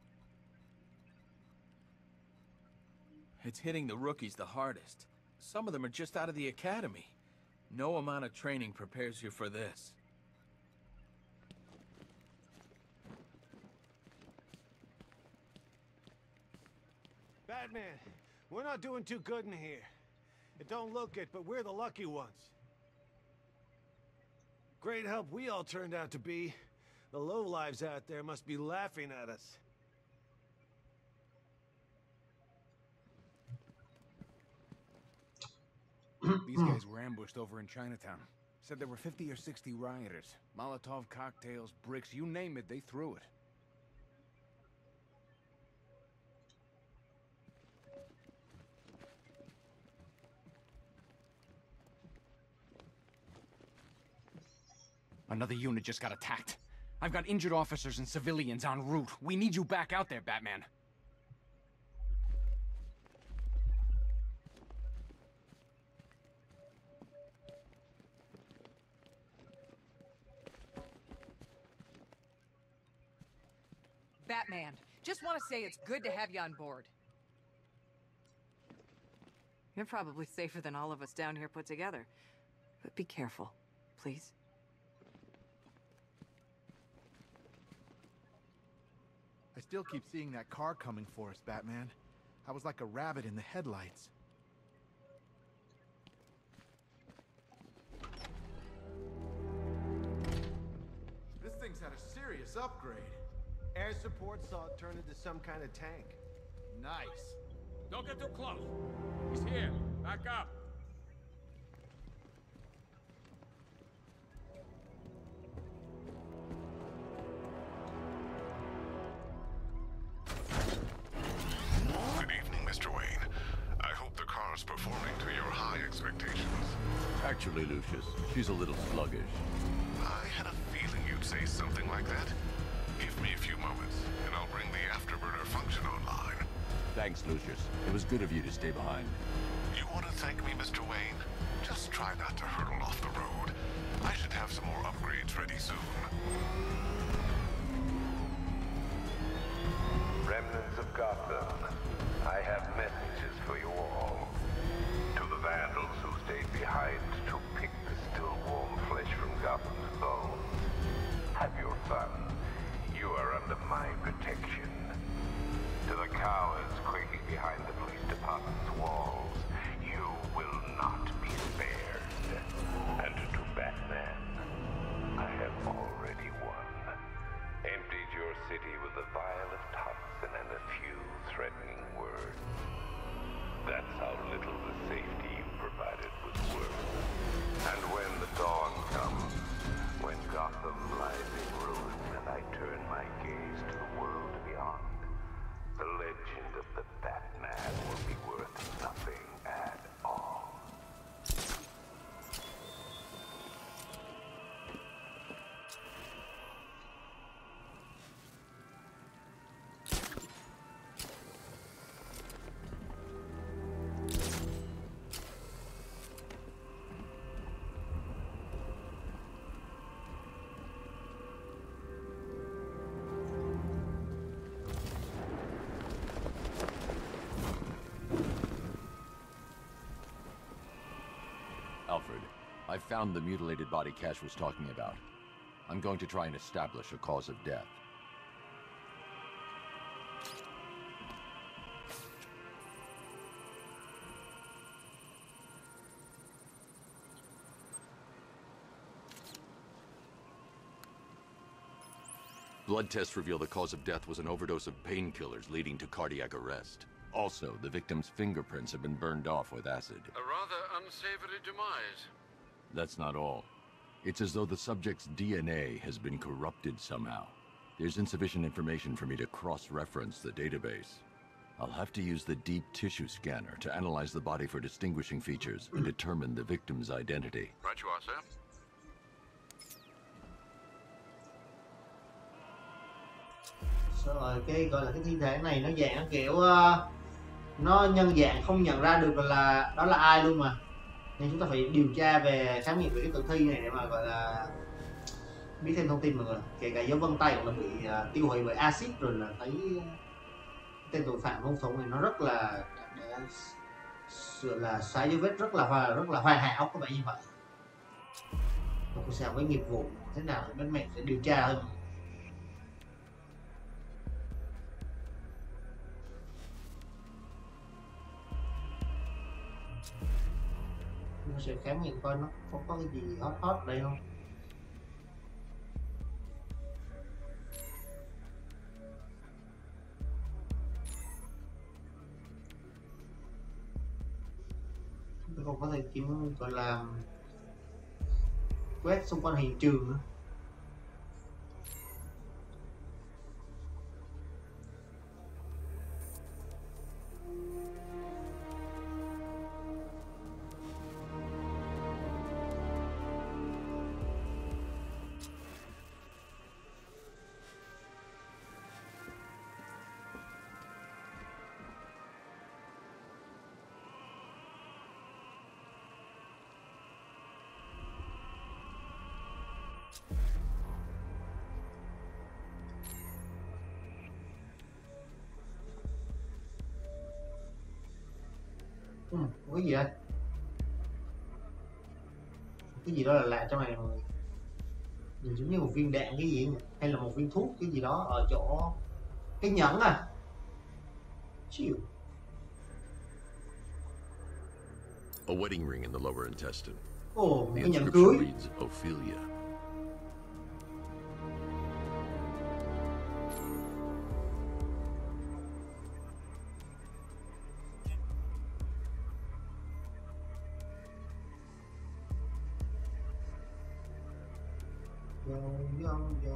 It's hitting the rookies the hardest. Some of them are just out of the academy. No amount of training prepares you for this. Batman, we're not doing too good in here. It don't look it, but we're the lucky ones. Great help we all turned out to be. The lowlives out there must be laughing at us. These guys were ambushed over in Chinatown. Said there were fifty or sixty rioters. Molotov cocktails, bricks, you name it, they threw it. Another unit just got attacked. I've got injured officers and civilians en route. We need you back out there, Batman. Batman, Just want to say it's good to have you on board. You're probably safer than all of us down here put together. But be careful, please. I still keep seeing that car coming for us, Batman. I was like a rabbit in the headlights. This thing's had a serious upgrade. Air support saw it turn into some kind of tank. Nice. Don't get too close. He's here. Back up. Good evening, Mister Wayne. I hope the car's performing to your high expectations. Actually, Lucius, she's a little sluggish. I had a feeling you'd say something like that. Give me a few moments, and I'll bring the afterburner function online. Thanks, Lucius. It was good of you to stay behind. You want to thank me, Mister Wayne? Just try not to hurtle off the road. I should have some more upgrades ready soon. Remnants of Gotham, I have messages for you all. To the vandals who stayed behind to pick the still warm flesh from Gotham's bones. Have your fun. You are under my protection. To the cowards quaking behind the police department's walls, you will not be spared. And to Batman, I have already won. Emptied your city with a vial of toxin and a few threatening words. That's how little the safety you provided was worth. And when the dawn comes, when Gotham lies in ruins and I turn my gaze to the world beyond, the legend of the Batman will be worth nothing at all. Alfred, I found the mutilated body Cash was talking about. I'm going to try and establish a cause of death. Blood tests reveal the cause of death was an overdose of painkillers leading to cardiac arrest. Also, the victim's fingerprints have been burned off with acid. A rather unsavory demise. That's not all. It's as though the subject's D N A has been corrupted somehow. There's insufficient information for me to cross-reference the database. I'll have to use the deep tissue scanner to analyze the body for distinguishing features and determine the victim's identity. Right you are, sir. Rồi cái gọi là cái thi thể này nó dạng kiểu uh, nó nhân dạng không nhận ra được là đó là ai luôn mà, nên chúng ta phải điều tra về khám nghiệm về cái tử thi này để mà gọi là biết thêm thông tin mọi người, kể cả dấu vân tay cũng là bị uh, tiêu hủy bởi axit, rồi là thấy tên tội phạm hung thủ này nó rất là đã, đã, là xóa dấu vết rất là rất là hoàn hảo các bạn như vậy. Một cái sao với nghiệp vụ thế nào thì bên mình sẽ điều tra hơn. Nó sẽ khám nghiệm coi nó không có cái gì hot hot ở đây không. Tôi không có thể kiếm gọi là quét xung quanh hiện trường nữa. Ừ, cái gì đây? Cái gì đó là lạ trong này mọi người. Nhìn giống như một viên đạn cái gì hay là một viên thuốc cái gì đó ở chỗ cái nhẫn à. Chịu. A wedding ring in the lower intestine. Ồ, The cái nhẫn inscription cưới. reads Ophelia. Yo, yo, yo.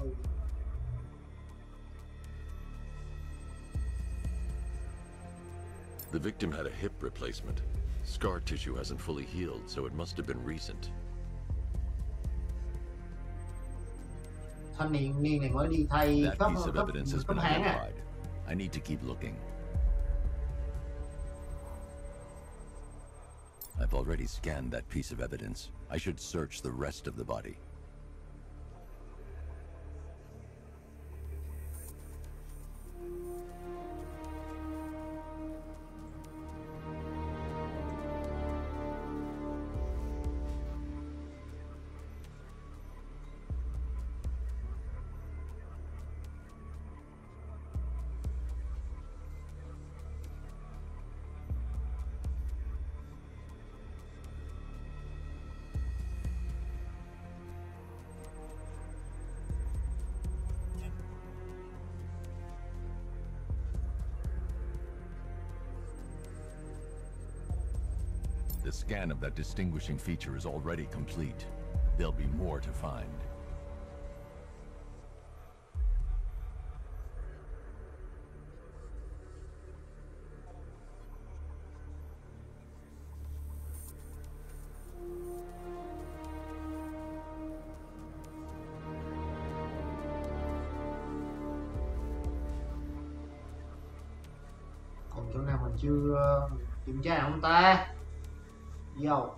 The victim had a hip replacement. Scar tissue hasn't fully healed, so it must have been recent. Thanh niên niên này mới đi thay That cấp piece of cấp evidence has cấp been hãng à. identified. I need to keep looking. I've already scanned that piece of evidence. I should search the rest of the body. The scan of that distinguishing feature is already complete. There'll be more to find. Còn chỗ nào mình chưa kiểm tra không ta? Yo.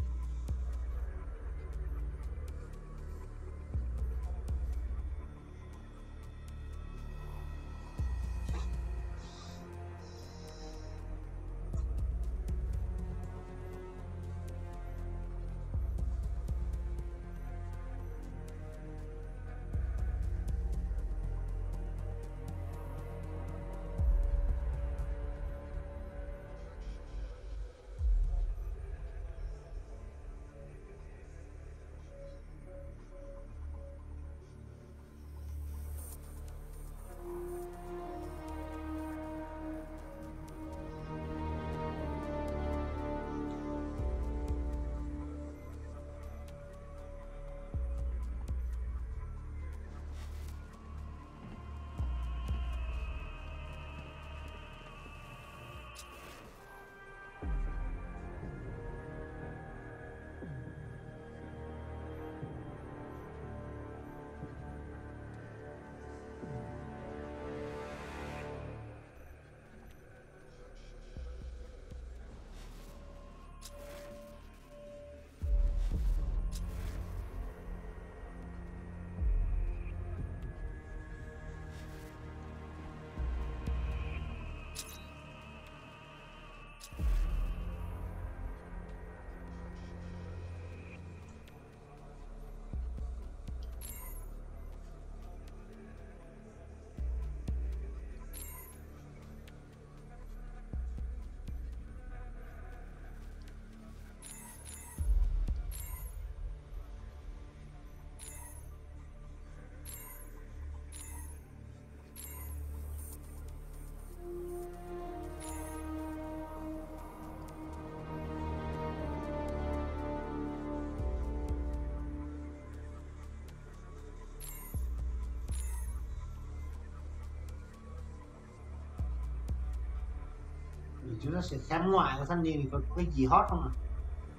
Chúng ta sẽ khám ngoại của thanh niên thì có cái gì hot không ạ? À?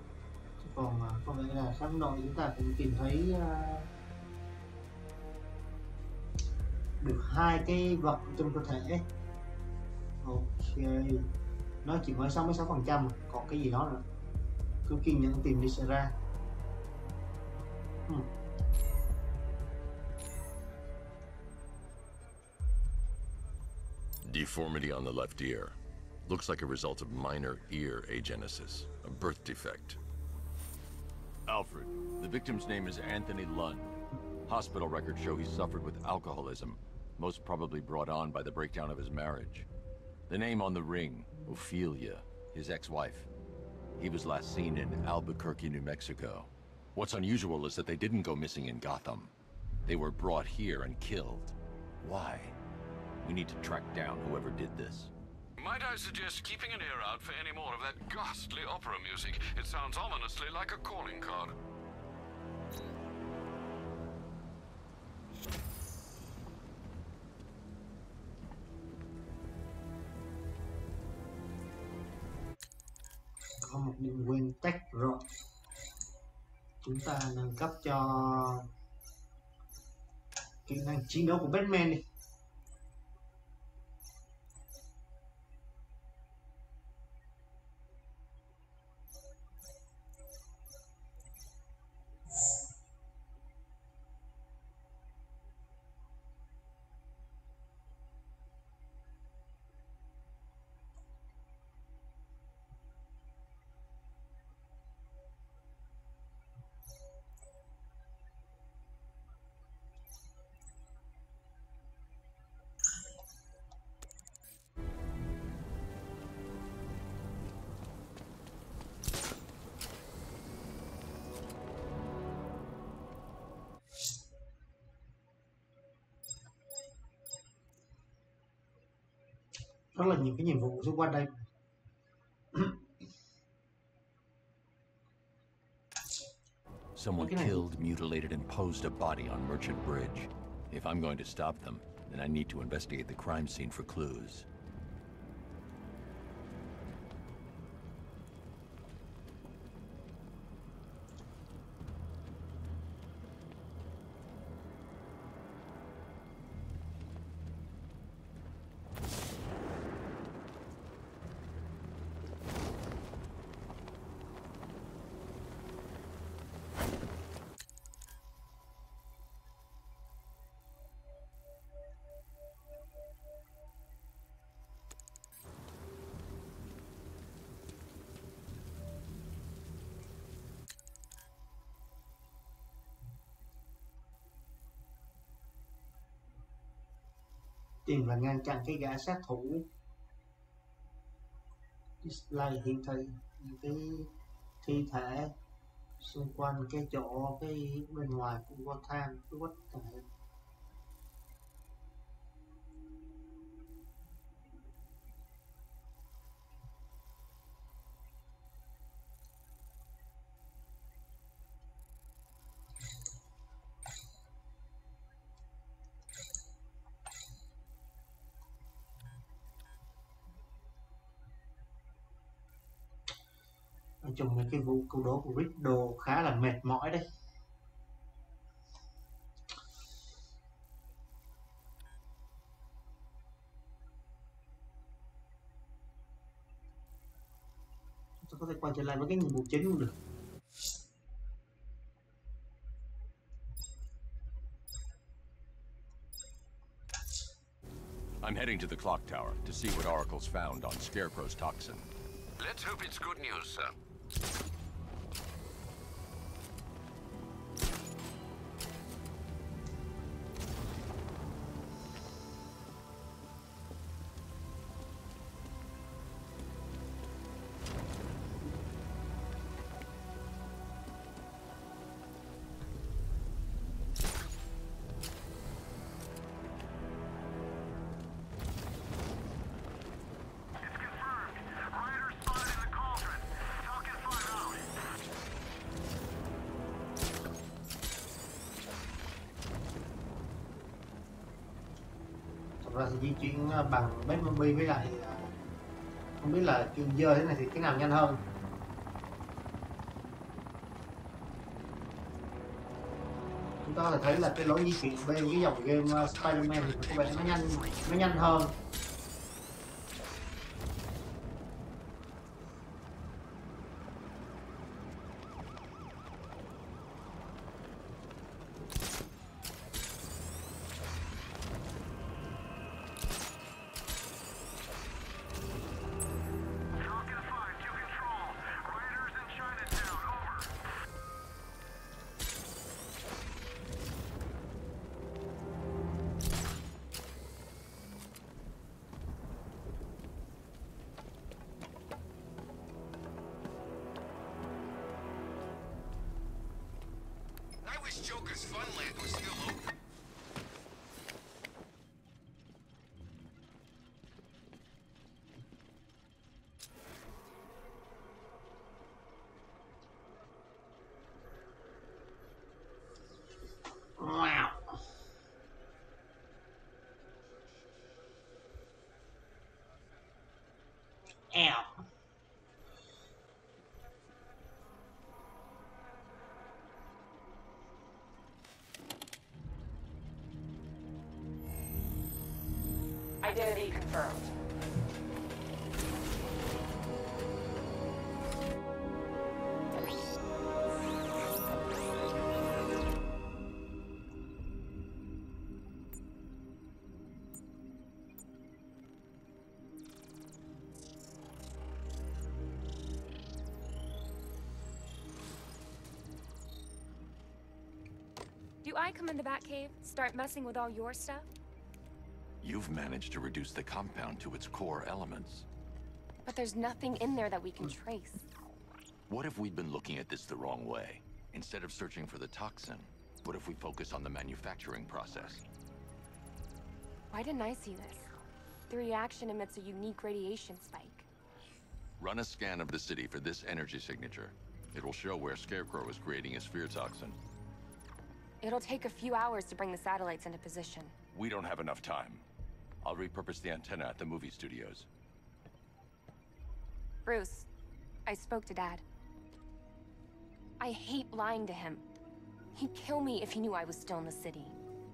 Còn có vẻ là khám nội chúng ta cũng tìm thấy uh, được hai cái vật trong cơ thể. Ok, nó chỉ mới sáu mươi sáu phần trăm, còn cái gì đó nữa. Cứ kiên nhẫn tìm đi sẽ ra. Hmm. Deformity on the left ear. Looks like a result of minor ear agenesis, a birth defect. Alfred, the victim's name is Anthony Lund. Hospital records show he suffered with alcoholism, most probably brought on by the breakdown of his marriage. The name on the ring, Ophelia, his ex-wife. He was last seen in Albuquerque, New Mexico. What's unusual is that they didn't go missing in Gotham. They were brought here and killed. Why? We need to track down whoever did this. Might I suggest keeping an ear out for any more of that ghastly opera music? It sounds ominously like a calling card. Có một điểm nguyên tách rồi. Chúng ta nâng cấp cho kỹ năng chiến đấu của Batman đi. Rất là nhiều cái nhiệm vụ xung quanh đây. Someone killed, mutilated, and posed a body on Merchant Bridge. If I'm going to stop them, then I need to investigate the crime scene for clues. Tìm và ngăn chặn cái gã sát thủ. Display hiển thị những cái thi thể xung quanh cái chỗ cái bên ngoài của Gotham, cái quách thể. Nói chung là cái vụ câu đố của Riddle khá là mệt mỏi đấy. Chúng ta có thể quay trở lại với cái nhiệm vụ chính cũng được. I'm heading to the clock tower to see what Oracle's found on Scarecrow's toxin. Let's hope it's good news, sir. Ra thì di chuyển bằng Batmobile với lại không biết là kêu dơ thế này thì cái nào nhanh hơn. Chúng ta có thể thấy là cái lối di chuyển bên cái dòng game Spider-Man thì có vẻ nó nhanh nó nhanh hơn. Joker's Funland was still open. Wow. Ow. Identity confirmed. Do I come in the Batcave, start messing with all your stuff? You've managed to reduce the compound to its core elements. But there's nothing in there that we can trace. What if we'd been looking at this the wrong way? Instead of searching for the toxin, what if we focus on the manufacturing process? Why didn't I see this? The reaction emits a unique radiation spike. Run a scan of the city for this energy signature. It will show where Scarecrow is creating his fear toxin. It'll take a few hours to bring the satellites into position. We don't have enough time. I'll repurpose the antenna at the movie studios. Bruce, I spoke to Dad. I hate lying to him. He'd kill me if he knew I was still in the city.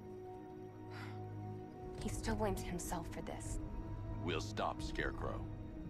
He still blames himself for this. We'll stop Scarecrow.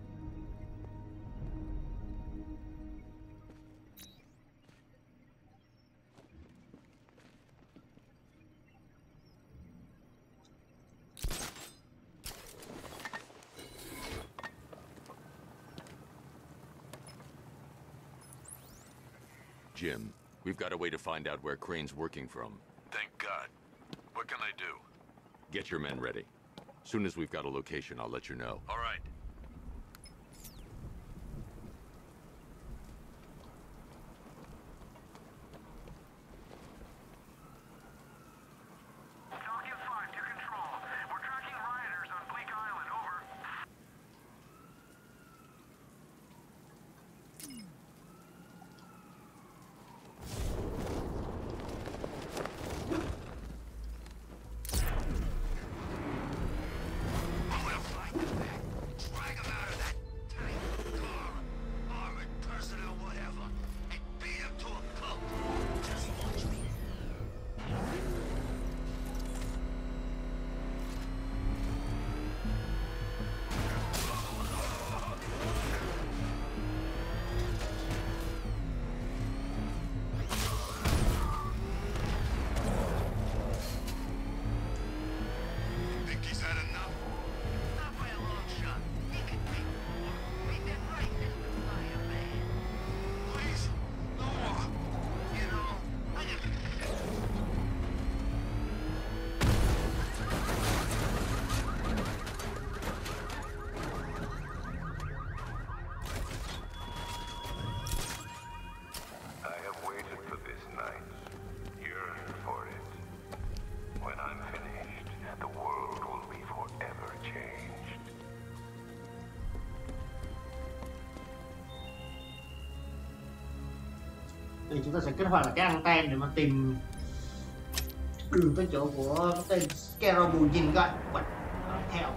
Jim, we've got a way to find out where Crane's working from. Thank God. What can I do? Get your men ready. Soon as we've got a location, I'll let you know. All right. Thì chúng ta sẽ kích hoạt là cái anten để mà tìm đường tới chỗ của tên Scarecrow bù nhìn coi quạch theo.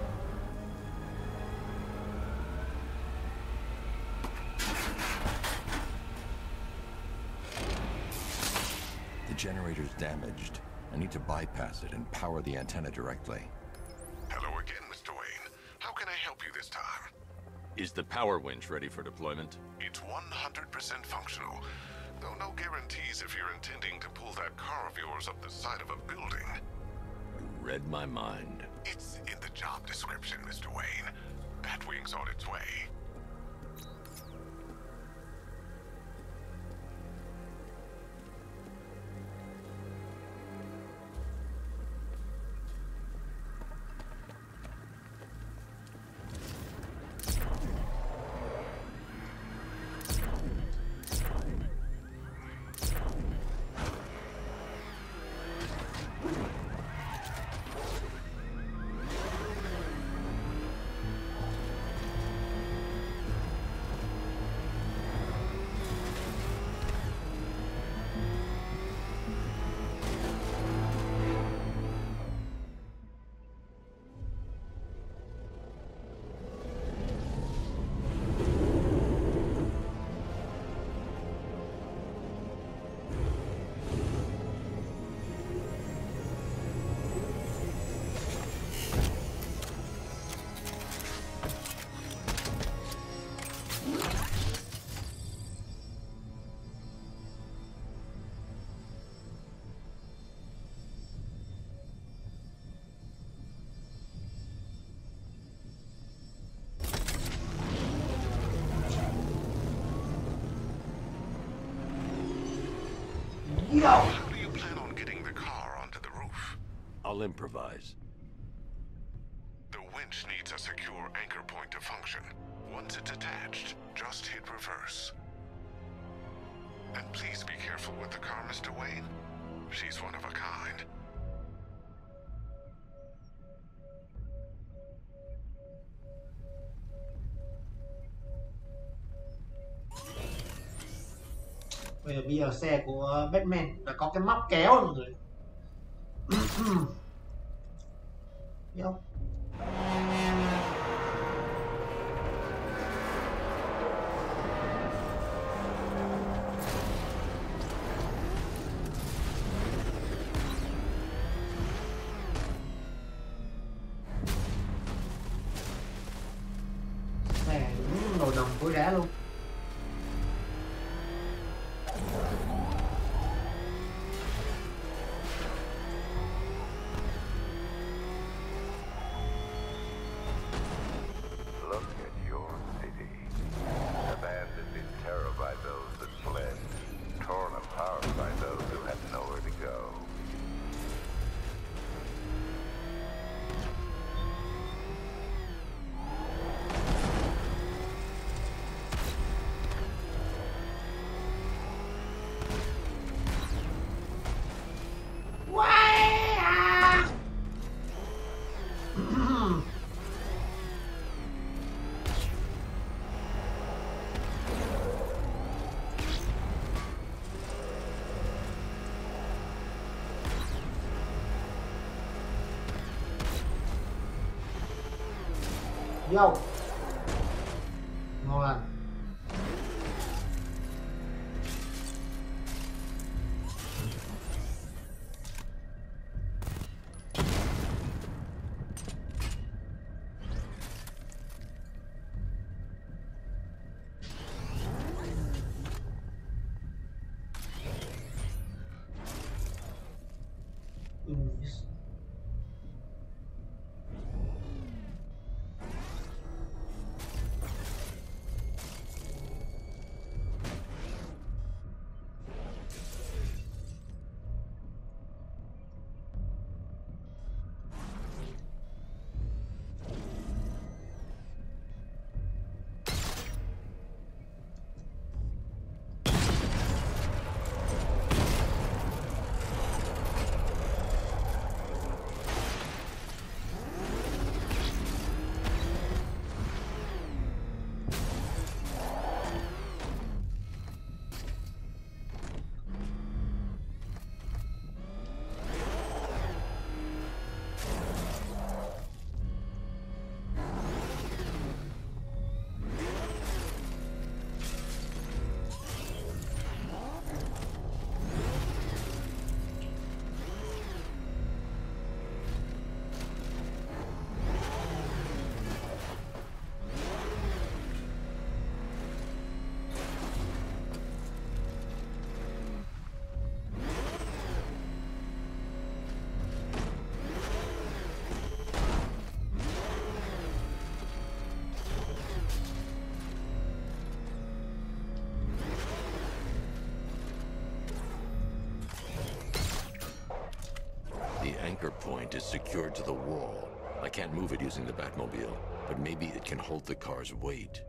The generator's damaged. I need to bypass it and power the antenna directly. Hello again, Mister Wayne. How can I help you this time? Is the power winch ready for deployment? It's one hundred percent functional. Though no guarantees if you're intending to pull that car of yours up the side of a building. You read my mind. It's in the job description, Mister Wayne. Batwing's on its way. Yo! How do you plan on getting the car onto the roof? I'll improvise. The winch needs a secure anchor point to function. Once it's attached, just hit reverse. And please be careful with the car, Mister Wayne. She's one of a kind. Bây giờ, bây giờ xe của Batman là có cái móc kéo mọi người. Vô. Xe đúng nồi đồng cối đá luôn. Look at your city. Abandoned in terror by those that fled. Torn apart by those who had nowhere to go. Vô. Ngon lành. Yes. The anchor point is secured to the wall. I can't move it using the Batmobile, but maybe it can hold the car's weight.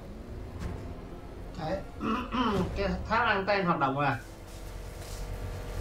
Đấy. Cái tháp anten hoạt động rồi à.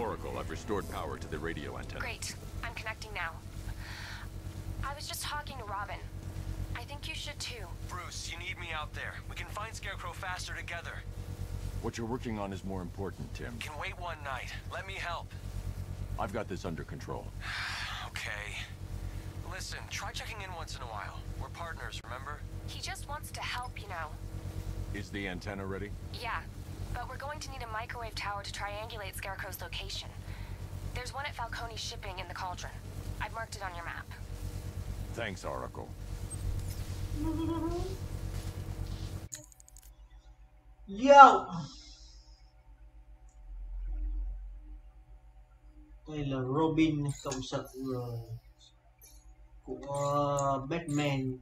Oracle, I've restored power to the radio antenna. Great. I'm connecting now. I was just talking to Robin. I think you should too. Bruce, you need me out there. We can find Scarecrow faster together. What you're working on is more important, Tim. Can wait one night. Let me help. I've got this under control. Okay. Listen, try checking in once in a while. We're partners, remember? He just wants to help, you know. Is the antenna ready? Yeah, but we're going to need a microwave tower to triangulate Scarecrow's location. There's one at Falcone Shipping in the Cauldron. I've marked it on your map. Thanks, Oracle. Yo. Đây là Robin, cộng sự của Batman.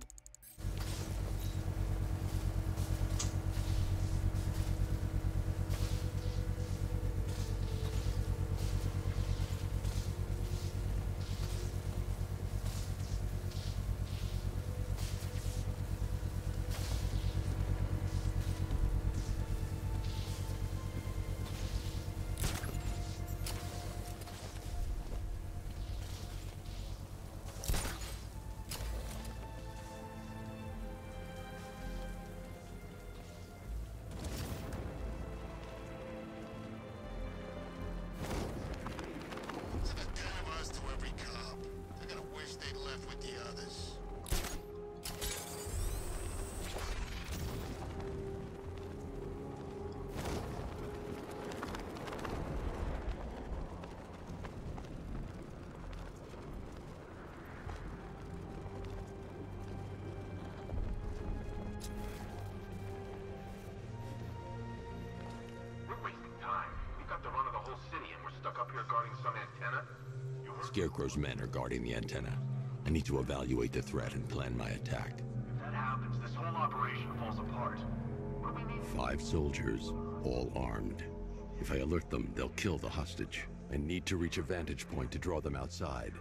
Scarecrow's men are guarding the antenna. I need to evaluate the threat and plan my attack. If that happens, this whole operation falls apart. What do we need? Five soldiers, all armed. If I alert them, they'll kill the hostage. I need to reach a vantage point to draw them outside.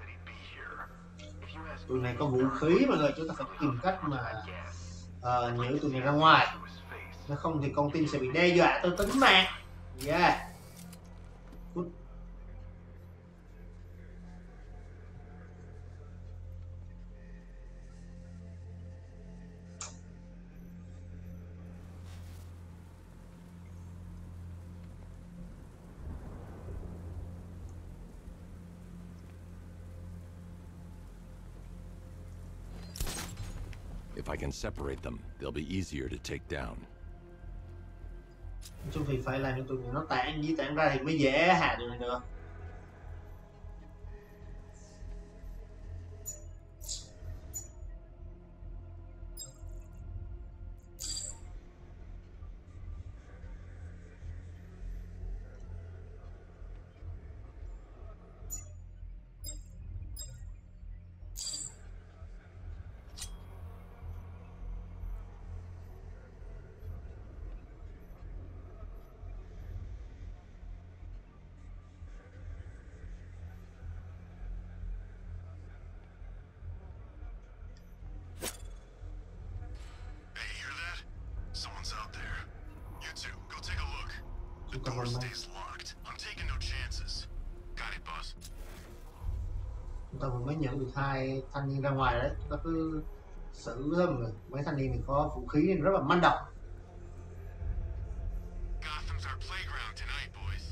Tụi này có vũ khí mà người chúng ta phải tìm cách mà uh, nhử tụi này ra ngoài. Nếu không thì con tin sẽ bị đe dọa tới tính mạng. Yeah. Good. If I can separate them, they'll be easier to take down. Chung thì phải làm cho tụi nó tản di tản ra thì mới dễ hạ tụi này được. The door stays locked. I'm taking no chances. Got it, boss. Chúng ta vừa mới nhận được hai thanh niên ra ngoài đấy, chúng ta cứ xử thôi mọi người. Mấy thanh niên này có vũ khí nên rất là manh động. Gotham's our playground tonight, boys.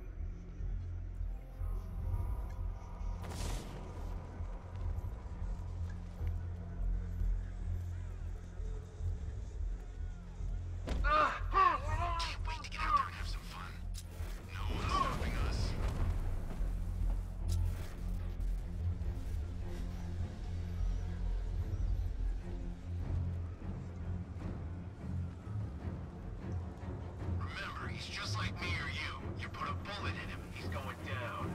Can't wait to get out there and have some fun. No one's stopping us. Remember, he's just like me or you. You put a bullet in him, he's going down.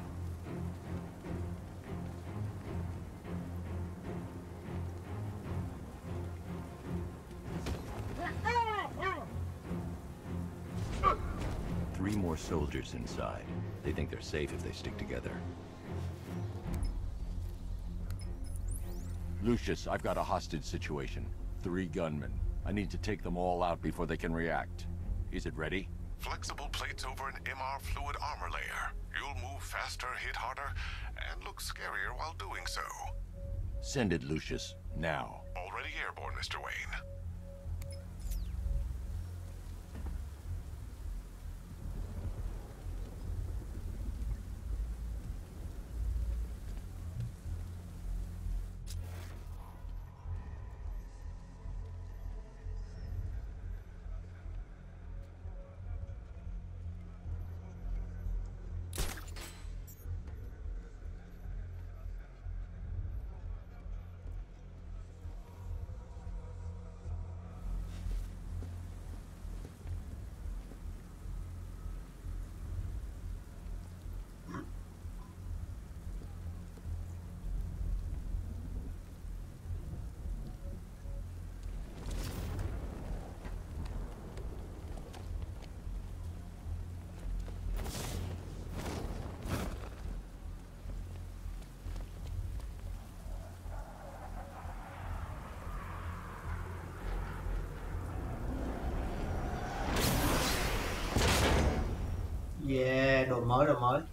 Three more soldiers inside. They think they're safe if they stick together. Lucius, I've got a hostage situation. Three gunmen. I need to take them all out before they can react. Is it ready? Flexible plates over an M R fluid armor layer. You'll move faster, hit harder, and look scarier while doing so. Send it, Lucius. Now. Already airborne, Mister Wayne. Yeah, đồ mới đồ mới.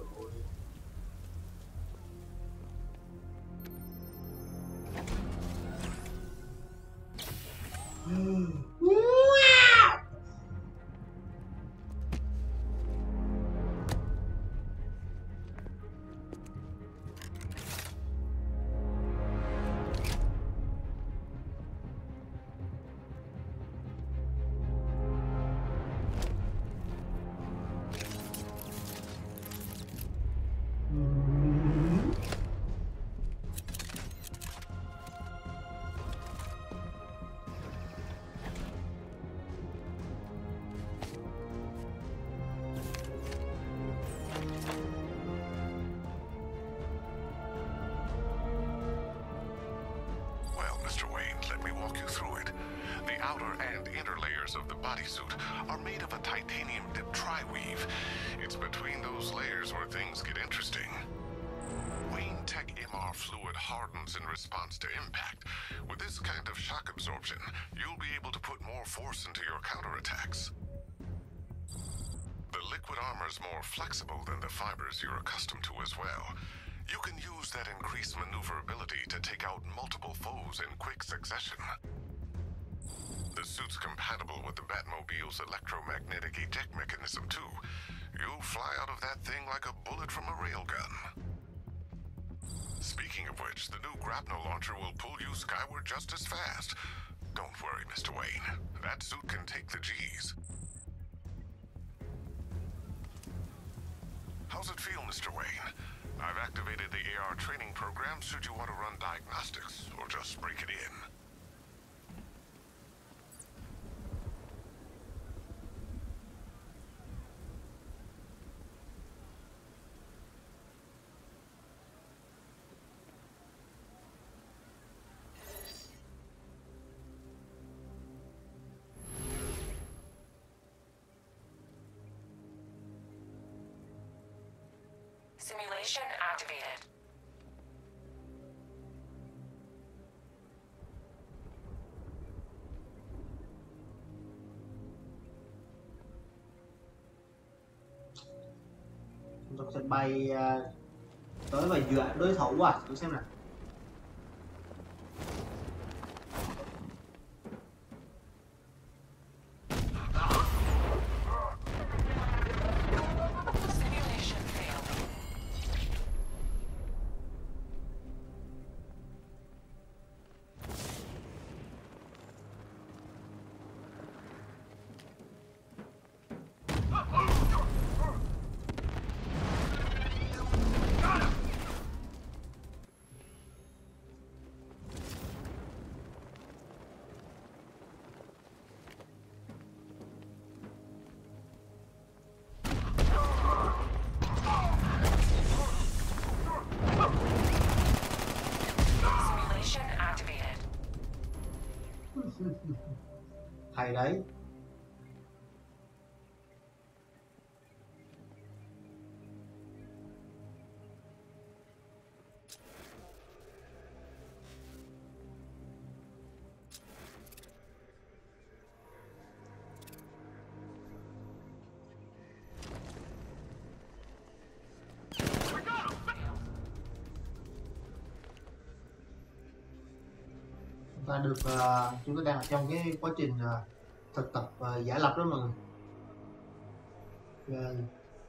Of the bodysuit are made of a titanium dip tri-weave. It's between those layers where things get interesting. Wayne Tech M R fluid hardens in response to impact. With this kind of shock absorption, you'll be able to put more force into your counterattacks. The liquid armor's more flexible than the fibers you're accustomed to as well. You can use that increased maneuverability to take out multiple foes in quick succession. The suit's compatible with the Batmobile's electromagnetic eject mechanism, too. You'll fly out of that thing like a bullet from a railgun. Speaking of which, the new grapnel launcher will pull you skyward just as fast. Don't worry, Mister Wayne. That suit can take the G's. How's it feel, Mister Wayne? I've activated the A R training program should you want to run diagnostics, or just break it in. Simulation activated. Chúng ta sẽ bay uh, tới và dọa đối thủ à, thử xem nào. Hay đấy. ta được uh, chúng ta đang ở trong cái quá trình uh, thực tập uh, giả lập đó mọi người. Okay.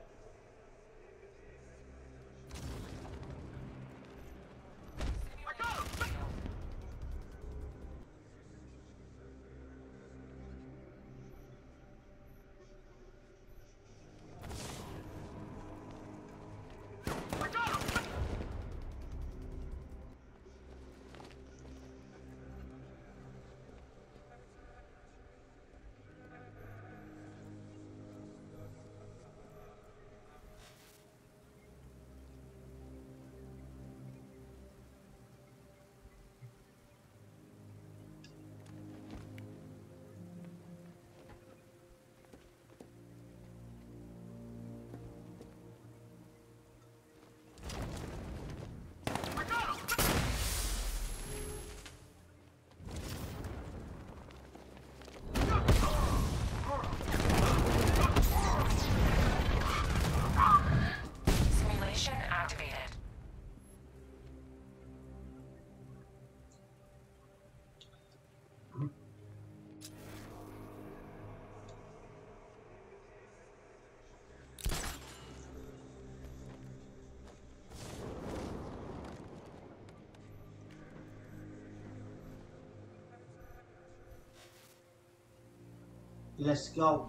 Let's go.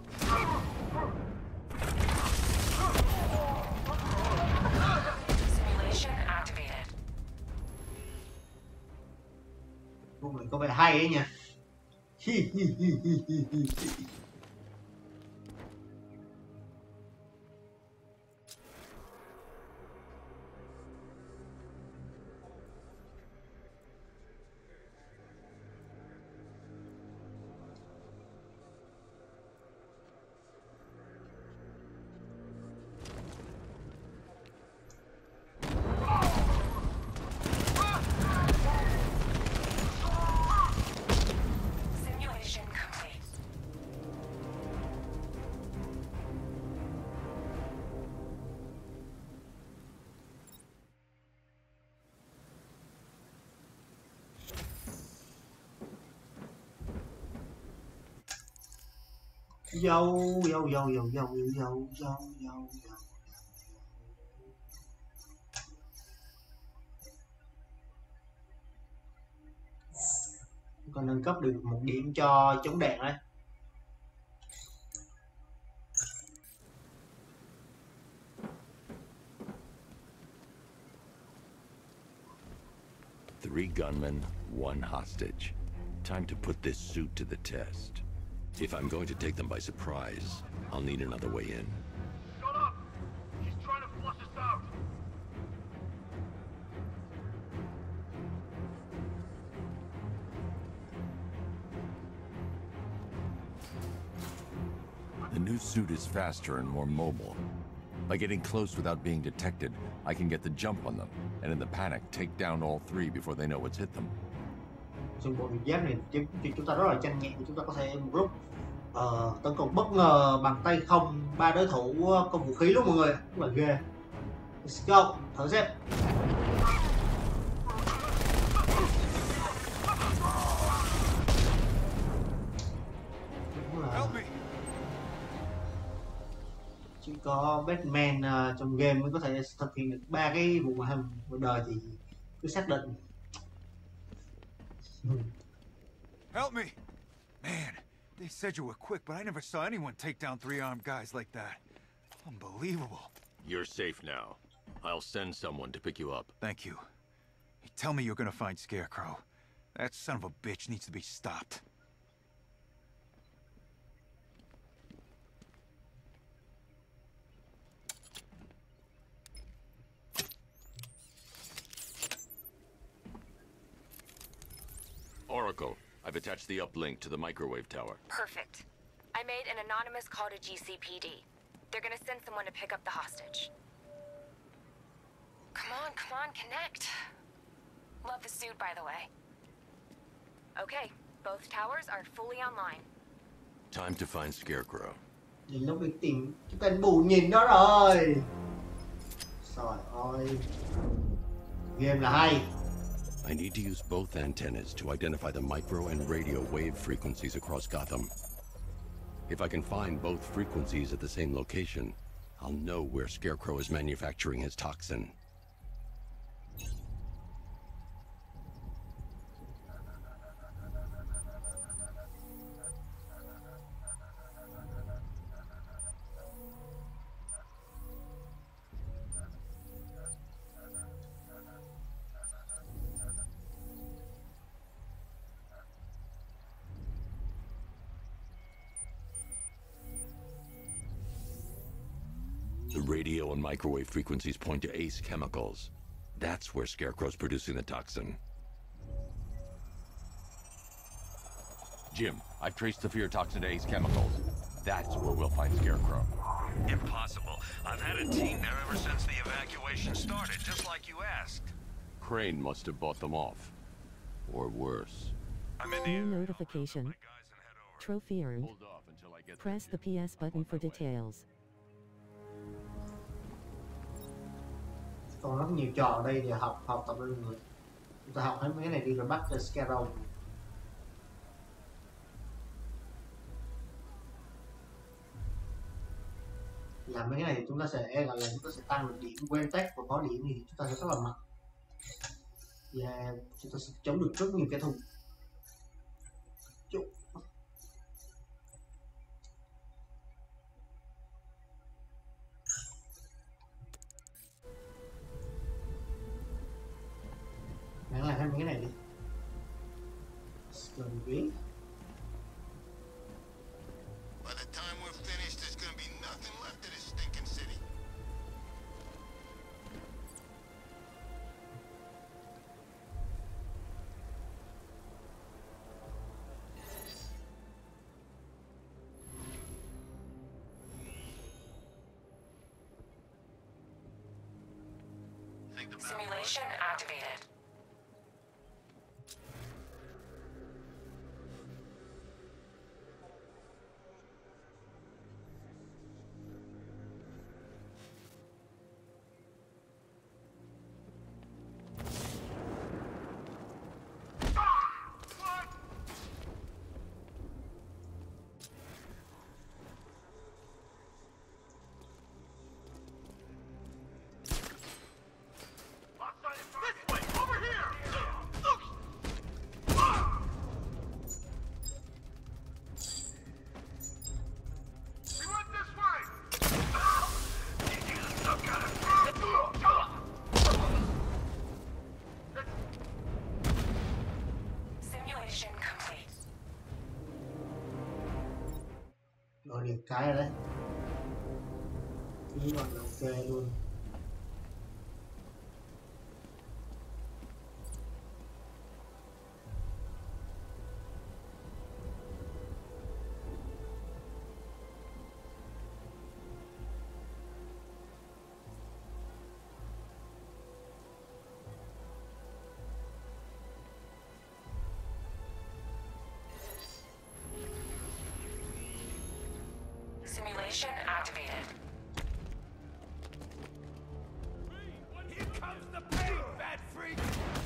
Simulation activated. Con này có vẻ hay ấy nha. Yo, yo, yo, yo, yo, yo, yo, yo, yo. Còn nâng cấp được một điểm cho chống đạn đấy. Three gunmen, one hostage. Time to put this suit to the test. If I'm going to take them by surprise, I'll need another way in. Shut up! He's trying to flush us out! The new suit is faster and more mobile. By getting close without being detected, I can get the jump on them, and in the panic, take down all three before they know what's hit them. Dùng bộ giáp này thì chúng ta rất là nhanh nhẹn, chúng ta có thể một lúc uh, tấn công bất ngờ bằng tay không ba đối thủ có vũ khí luôn mọi người, rất là ghê. Let's go, thử xem. Chỉ có Batman uh, trong game mới có thể thực hiện được ba cái vụ mà hầm ngoài đời thì cứ xác định. Help me! Man, they said you were quick, but I never saw anyone take down three armed guys like that. Unbelievable. You're safe now. I'll send someone to pick you up. Thank you. Hey, tell me you're gonna find Scarecrow. That son of a bitch needs to be stopped. Oracle, I've attached the uplink to the microwave tower. Perfect. I made an anonymous call to G C P D. They're gonna send someone to pick up the hostage. Come on, come on, connect. Love the suit, by the way. Okay, both towers are fully online. Time to find Scarecrow. Đến lúc đi tìm cái tên bù nhìn đó rồi. Trời ơi. Game là hay. I need to use both antennas to identify the micro and radio wave frequencies across Gotham. If I can find both frequencies at the same location, I'll know where Scarecrow is manufacturing his toxin. The radio and microwave frequencies point to Ace Chemicals. That's where Scarecrow's producing the toxin. Jim, I've traced the fear toxin to Ace Chemicals. That's where we'll find Scarecrow. Impossible. I've had a team there ever since the evacuation started, just like you asked. Crane must have bought them off. Or worse. I'm in New notification. Trophy earned. Press the P S button for details. Còn rất nhiều trò ở đây để học học tập luôn người. Chúng ta học hết mấy cái này đi rồi bắt cho Scarecrow. Làm mấy cái này chúng ta sẽ gọi là chúng ta sẽ tăng được điểm, quen tech và có điểm thì chúng ta sẽ rất là mạnh. Và chúng ta sẽ chống được rất nhiều kẻ thù. Chúc. Hãy làm thêm mấy cái này đi. Cần biết. By the time we're finished, there's gonna be nothing left of this stinking city. Simulation activated. Rồi được cái rồi đấy. Cái gọi là ok luôn. Simulation activated. Here comes the pain, fat freak!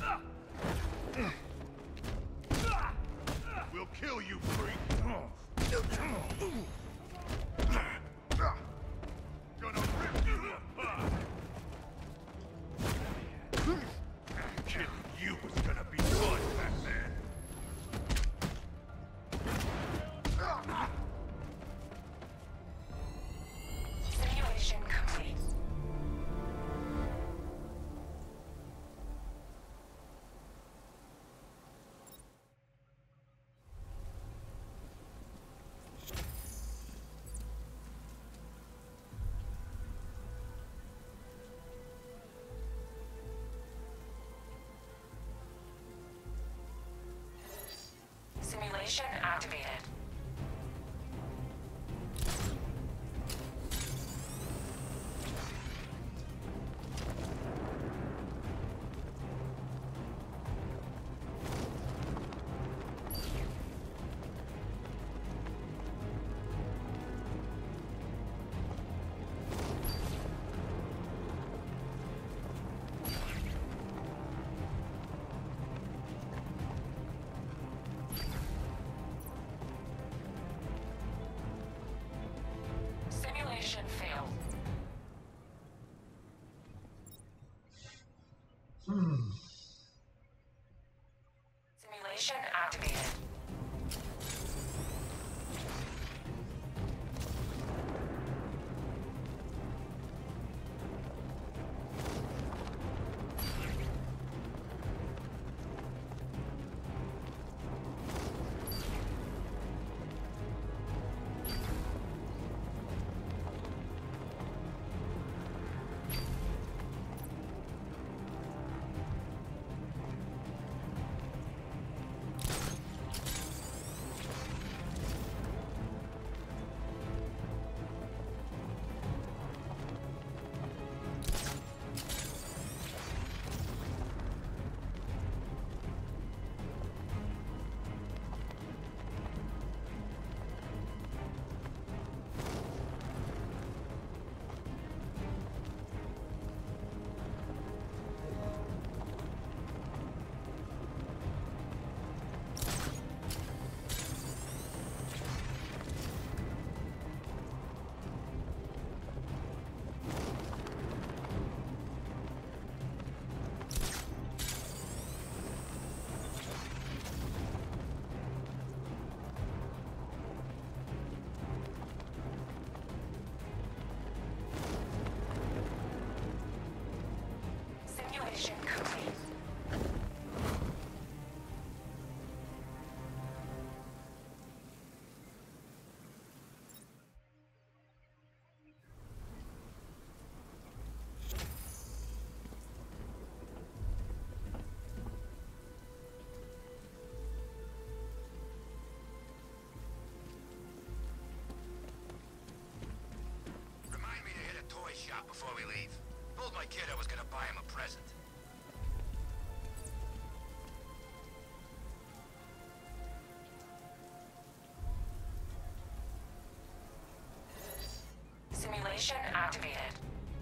We'll kill you, freak! Gonna rip you apart! Killing you was gonna be fun, Batman! Simulation complete. Simulation activated. Simulation activated.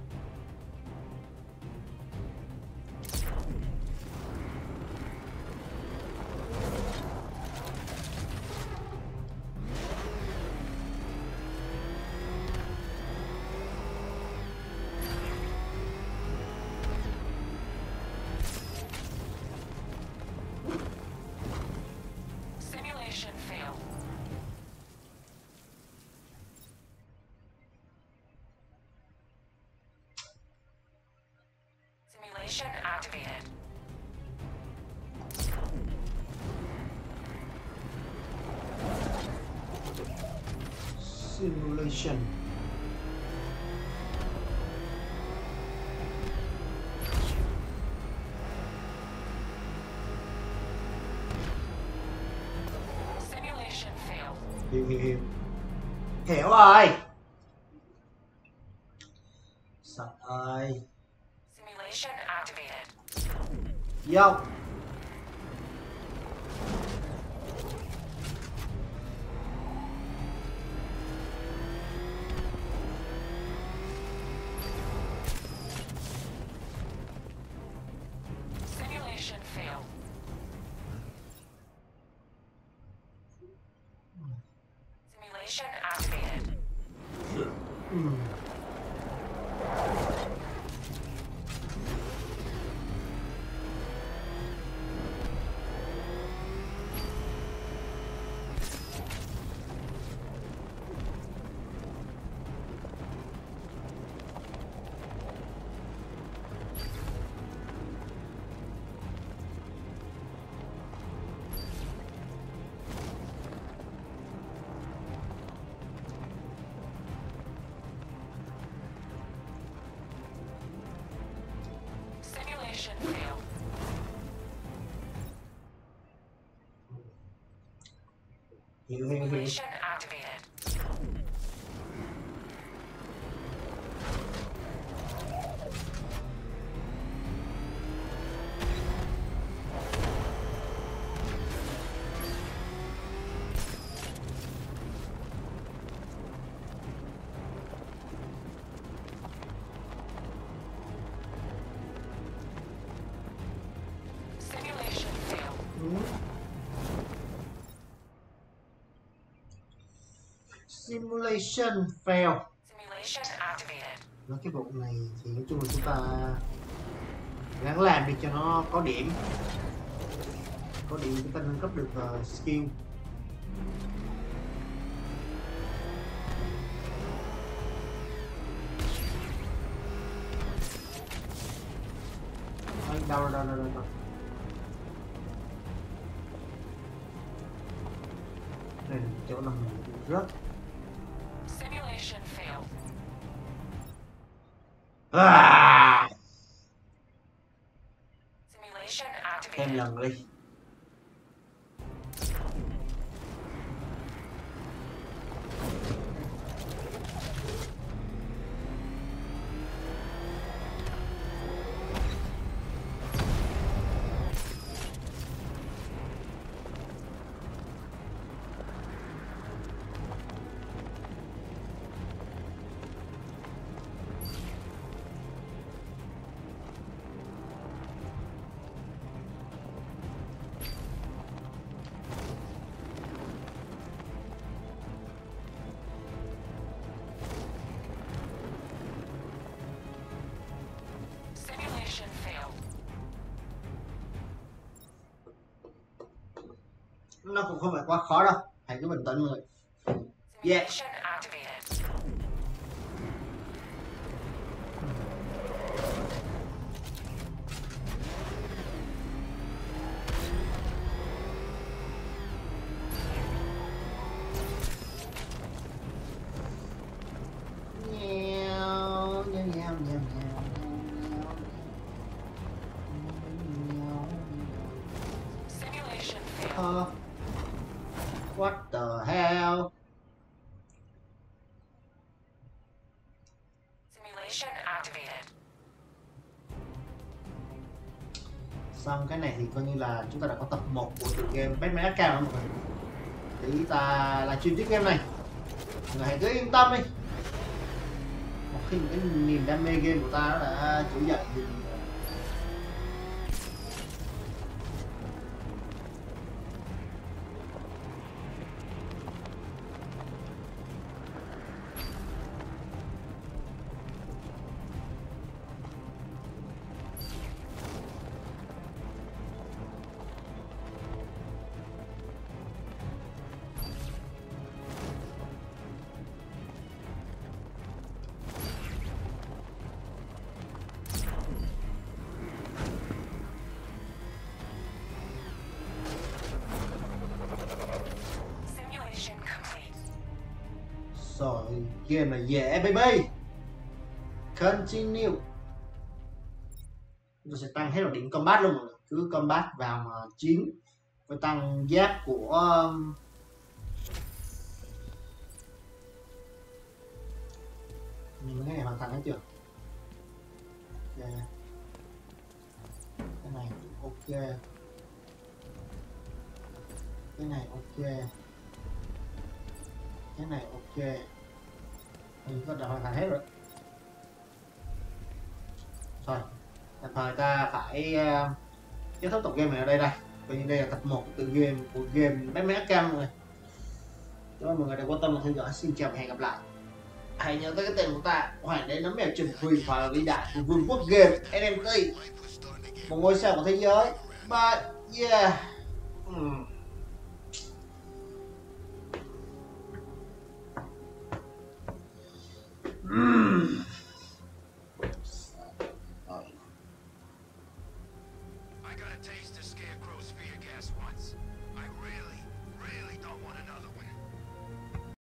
Simulation failed. Simulation activated. Simulation. Simulation failed. Hiểu hiểu hiểu. Hiểu rồi. Sạch ơi. Simulation activated. Vô. Simulation failed. Simulation activated. Ừ. Simulation failed. Hiểu hiểu hiểu. Simulation activated. Simulation failed. Ừ. Simulation fail. Simulation activated. Nói cái bộ này thì nói chung là chúng ta gắng làm đi cho nó có điểm. Có điểm chúng ta nâng cấp được uh, skill. Ôi, đâu đâu đâu đâu đâu. Đây là chỗ nằm rớt. Simulation failed. À! Simulation Thêm activated. lần đi. Simulation failed. Nó cũng không phải quá khó đâu, hãy cứ bình tĩnh mọi người. Yeah. Simulation activated. Nheo, nheo, nheo, nheo, nheo. Simulation failed. Uh, what the hell? Simulation activated. Xong cái này thì coi như là chúng ta đã có tập một của tựa game Batman Arkham rồi mọi người. Thì ta là chuyên tiếp game này. Mọi người hãy cứ yên tâm đi. Một khi cái niềm đam mê game của ta nó đã trỗi dậy thì rồi game này dễ baby. Continue. Tôi sẽ tăng hết vào điểm combat luôn mọi người. Cứ combat vào mà chiến với tăng giáp của um... mình cái này hoàn thành hết chưa? Ok. Cái này ok. Cái này ok. Cái này ok. Mình có đã hoàn thành hết rồi. Rồi, tạm thời ta phải uh, kết thúc tập game này ở đây đây. Coi như đây là tập một từ game của game Batman Arkham rồi. Cho mọi người đã quan tâm và theo dõi. Xin chào và hẹn gặp lại. Hãy nhớ tới cái tên của ta, Hoàng đế nắm mèo trùm huyền thoại vĩ đại của vương quốc game en em tê, một ngôi sao của thế giới. Bye, yeah. Mm. Mm. I got a taste of Scarecrow's fear gas